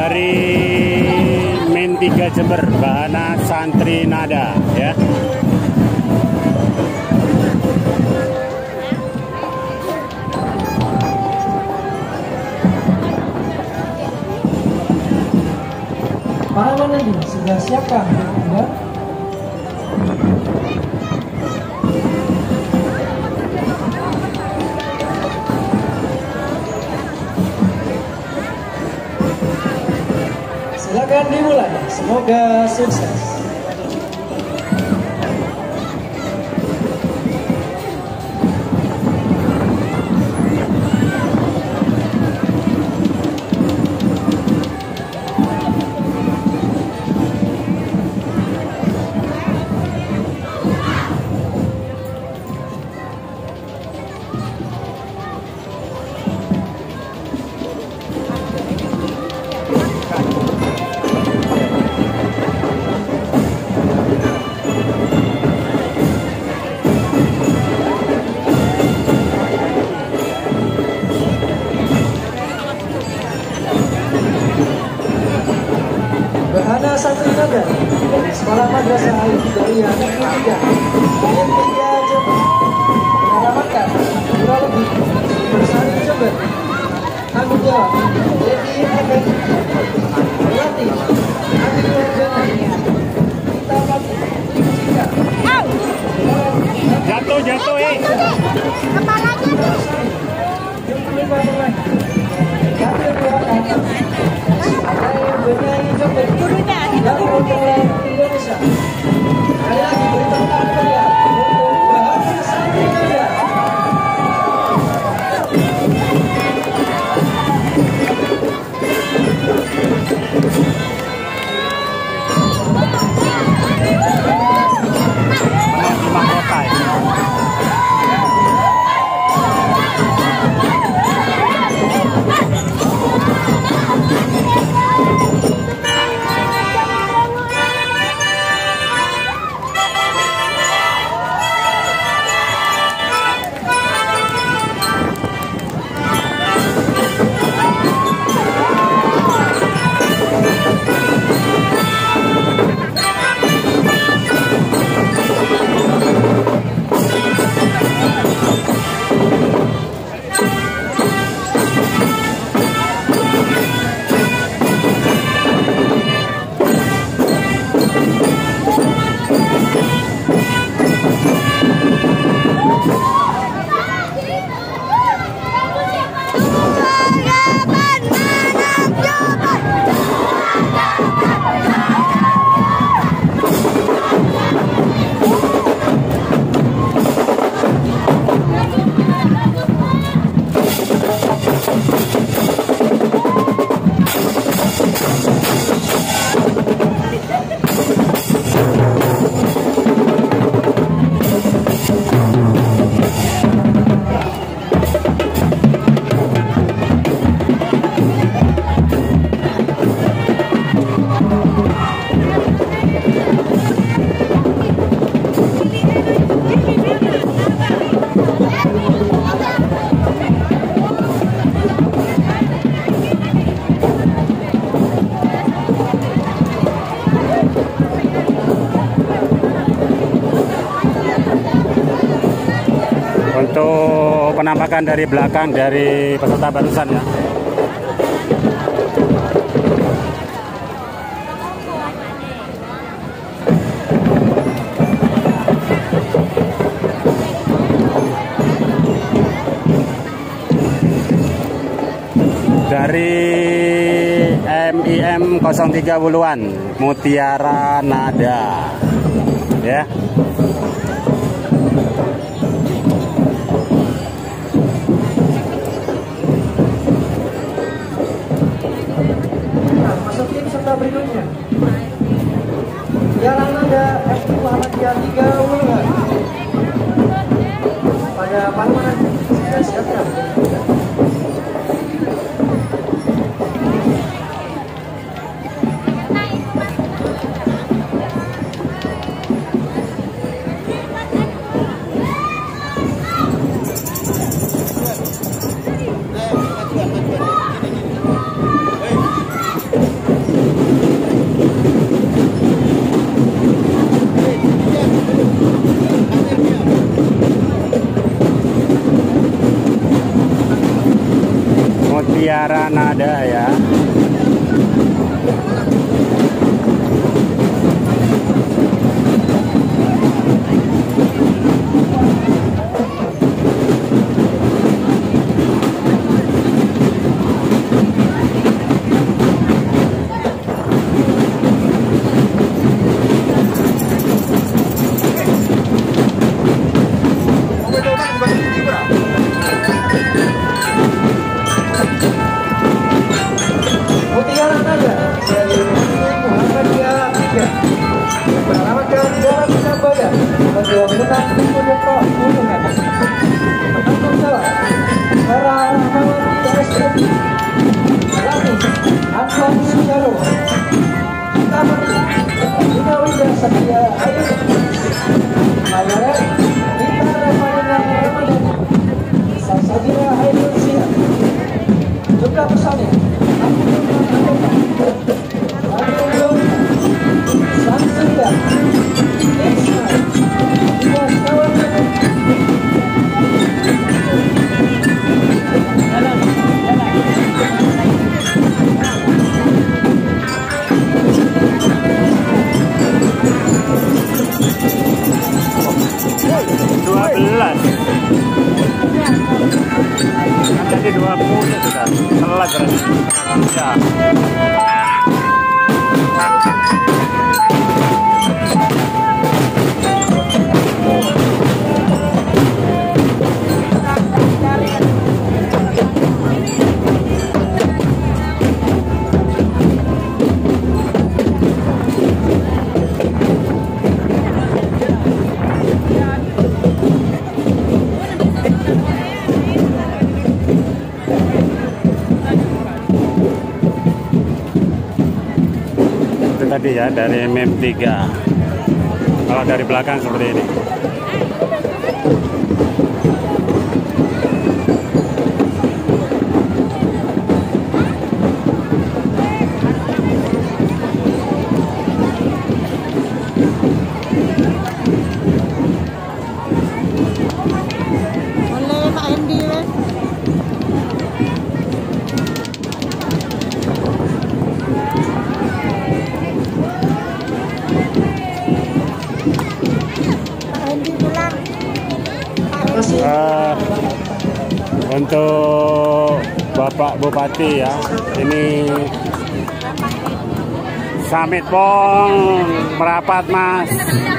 Speaker 1: dari Min 3 Jember, Bahana Santri Nada ya.
Speaker 4: Para penendi sudah siapkah Anda? Silakan dimulai. Semoga sukses. Bahana Santri Nada dari Sekolah Madrasah Al-Hidayah Negeri 3 Min 3 Jember mengalamatkan kurang lebih bersari Jember. Tanggung jawab Dedi Agen berlatih Adi Warjana kita pati jika
Speaker 1: Jatuh
Speaker 5: Kepalanya tuh.
Speaker 4: yang kelima pemain Kapten Buatan ada yang bernyanyi Jember
Speaker 5: Gurunya
Speaker 4: dan perwakilan Indonesia. Sekali lagi beri tepuk tangan meriah untuk Bahana Santri Nada.
Speaker 1: di mahkota ya. Untuk penampakan dari belakang dari peserta barusan ya. Dari MIM 03 Wuluan, Mutiara Nada ya.
Speaker 4: Masuk tim serta berikutnya. Mutiara Nada FK Muhammadiyah 3 Wuluan. Pada Parman sudah siapkan.
Speaker 1: peliharaan ada ya.
Speaker 4: Mutiara Naga dari Muhammadiyah 3 beralamatkan Jalan Surabaya bagi menang untuk hubungan menanggung salah para Rahmawan TSM Rani Anwar Sujaro Tamani Bina Widya Satya Ayu Mayaren Rita Revalina Ramadan Sasabira Haidul Sihat juga pesannya
Speaker 1: Jadi 20 sudah telat berarti. Ya. Tadi ya dari MEM 3. Kalau dari belakang seperti ini. Untuk Bapak Bupati ya, ini Samit Pong merapat Mas.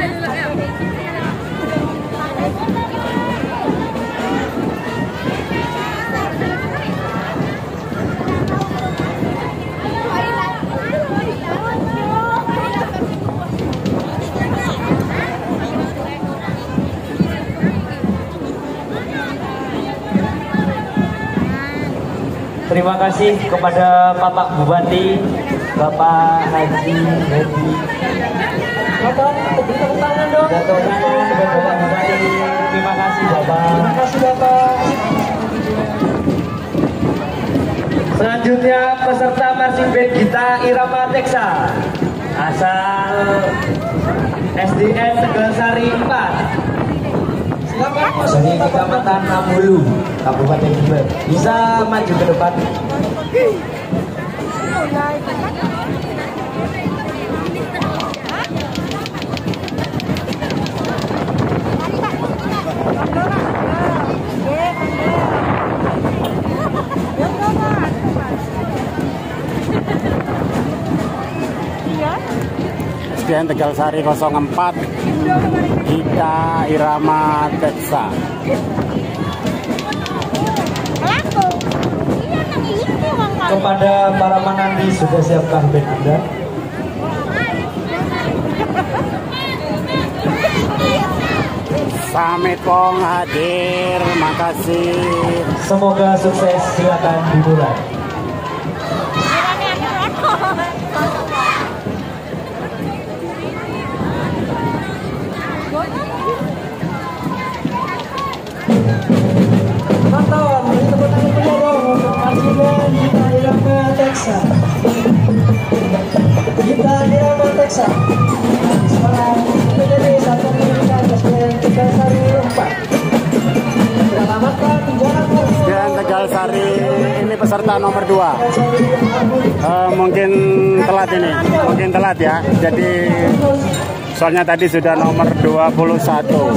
Speaker 4: Terima kasih kepada Bapak Bupati, Bapak Haji Hedi. Bapak, tepuk tangan dong. Tepuk tangan buat Bapak Bupati. Terima kasih Bapak. Terima kasih Bapak. Selanjutnya peserta marching band Gita Irama Teksa, asal SDN Tegalsari 4. Dari Kecamatan Namulu, Kabupaten Jember. Bisa maju ke depan.
Speaker 1: SDN Tegalsari 04 Gita Irama Teksa.
Speaker 4: Kepada para penanti, sudah siapkah band Anda?
Speaker 1: Samit Pong hadir, makasih.
Speaker 4: Semoga sukses, silakan dimulai. Pantauan, beri tepuk tangan pendorong untuk marching band Gita Irama Teksa. Gita Irama Teksa. Sekarang PDD satu pendidikan SDN Tegalsari 4. Beralamatkan Jalan
Speaker 1: SDN Tegalsari ini peserta nomor 2. Mungkin telat ini, mungkin telat ya. Jadi soalnya tadi sudah nomor 21.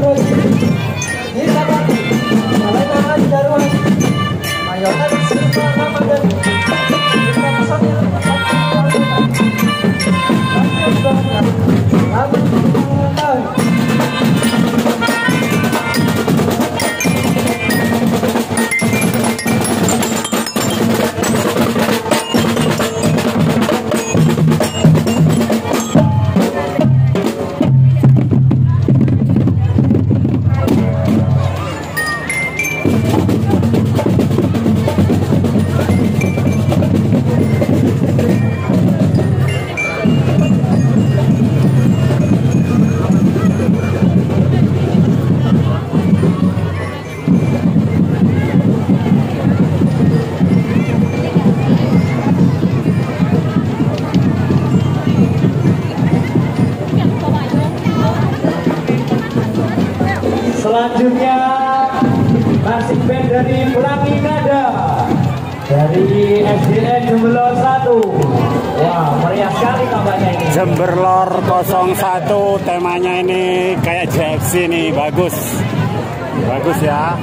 Speaker 4: Selanjutnya Nasib Band dari Pelangi Nada dari SDN Jemberlor 1. Wah, meriah sekali tampaknya ini.
Speaker 1: Jemberlor 01, temanya ini kayak JFC nih, bagus. Bagus ya.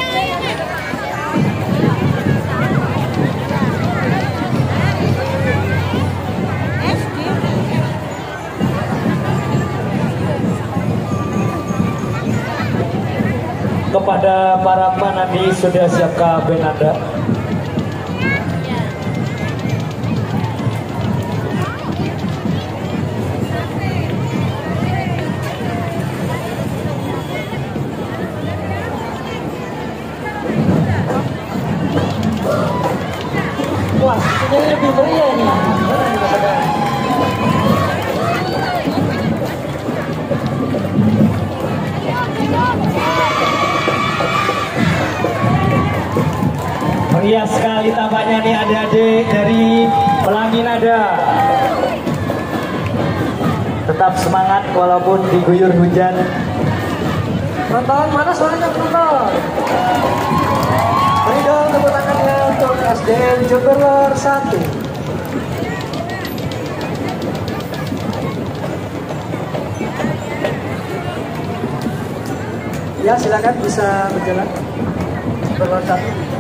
Speaker 4: Kepada para penandi, sudah siapkah band Anda? Wah, ini lebih meriah ini. Meriah sekali tampaknya nih adik-adik dari Pelangi Nada. Tetap semangat walaupun diguyur hujan. Penonton, mana suaranya penonton? Beri dong tepuk tangannya untuk SDN Jemberlor 1. Ya, silakan bisa berjalan. Jemberlor 1.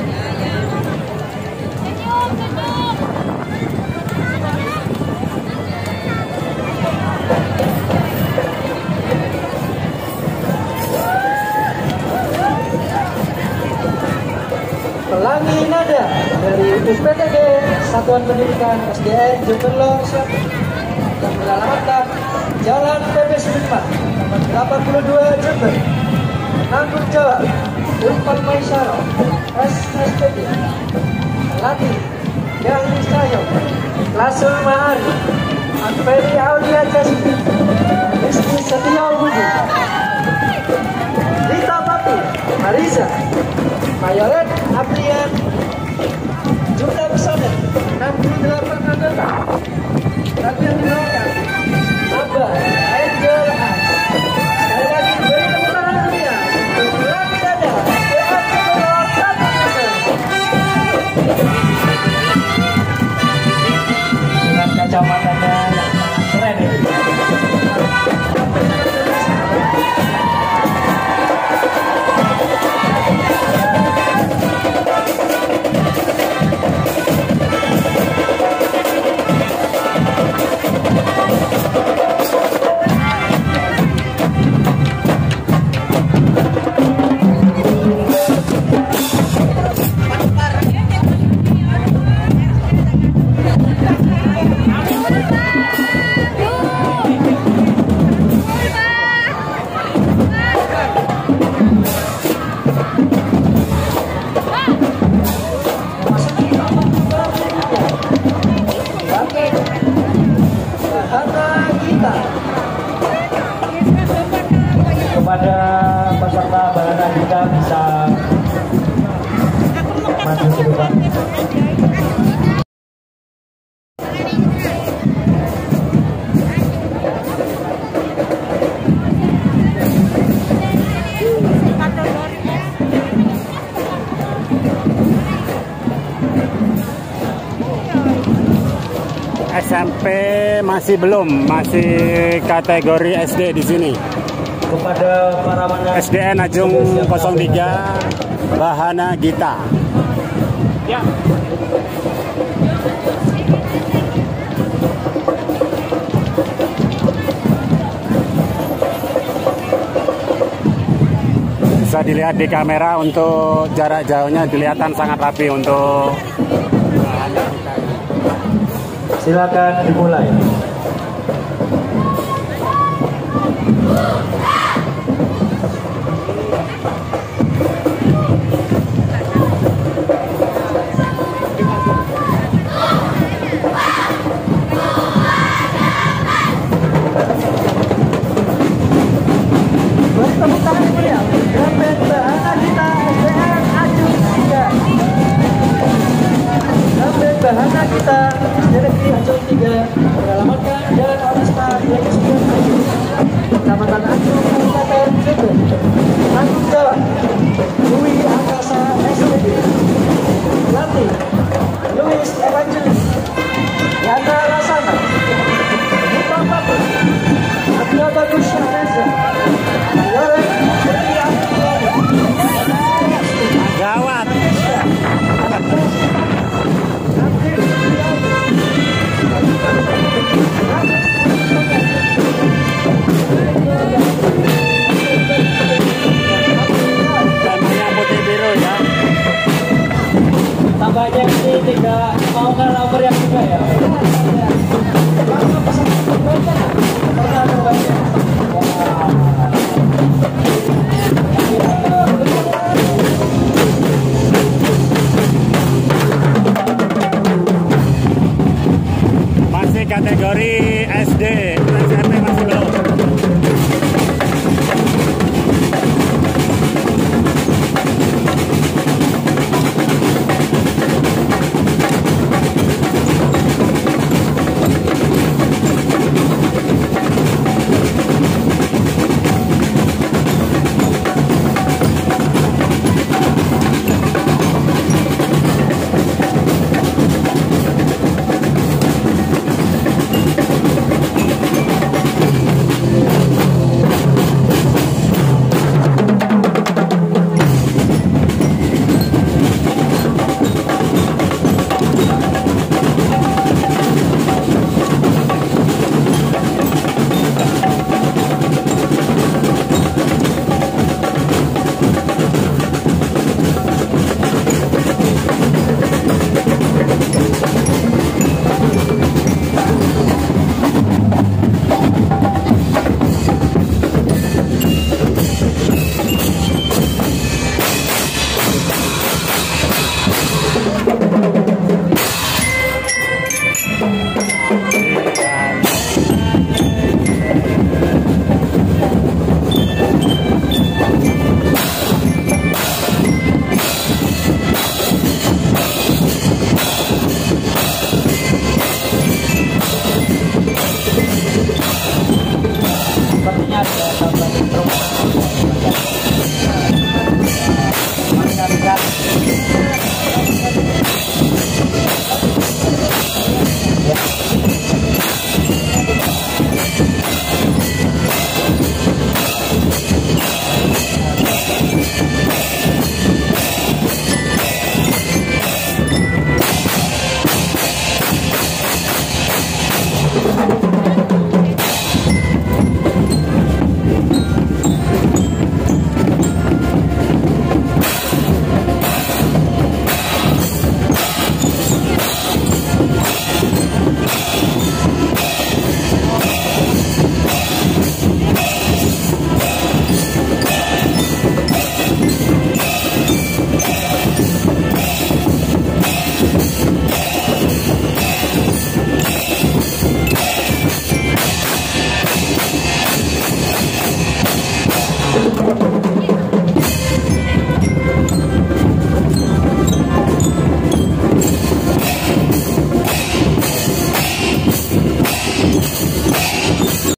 Speaker 4: Pelangi Nada dari UPTD Satuan Pendidikan SDN Jemberlor 1 yang beralamatkan Jalan PP Sudirman nomor 82 Jember. Tanggung jawab Irfan Maisaro SSPD. Pelatih Yahya Cahyo, Lasul Mahari, Anferi Aulia Jasmi, Rizky Setia Budi, Rita Papi, Mariza, Mayolet Aprian, Juta Pesona, 68 anggota. Tapi yang dilakukan Abah Angel As. Sekali lagi beri tepuk tangan dunia untuk Pelangi Nada SDN Jemberlor 1. Dengan kacamatanya yang sangat keren ini. Kepada peserta balada kita bisa maju ke depan.
Speaker 1: SMP masih belum, masih kategori SD di sini.
Speaker 4: Kepada para
Speaker 1: SDN Ajung 03 Bahana Gita.
Speaker 3: Ya.
Speaker 1: Bisa dilihat di kamera untuk jarak jauhnya kelihatan sangat rapi untuk Bahana Gita.
Speaker 4: Silakan dimulai. Bertepuk tangan meriah. Drum band Bahana Gita SDN Ajung 3. Drum band Bahana Gita Negeri Ajung 3 beralamatkan Jalan Oresta 29 Ajung, Kecamatan Ajung, Kabupaten Jember. Angkut jalan Dwi Angkasa SPG. Latih Louis Evangelis, Yana Rasana, Muka Papu, Abdullah Bagus Reza, Yoren Putri Abdullah.
Speaker 1: Gawat. Temanya putih biru ya.
Speaker 4: Tampaknya ini tidak mau kalah meriah juga ya. Karena ada banyak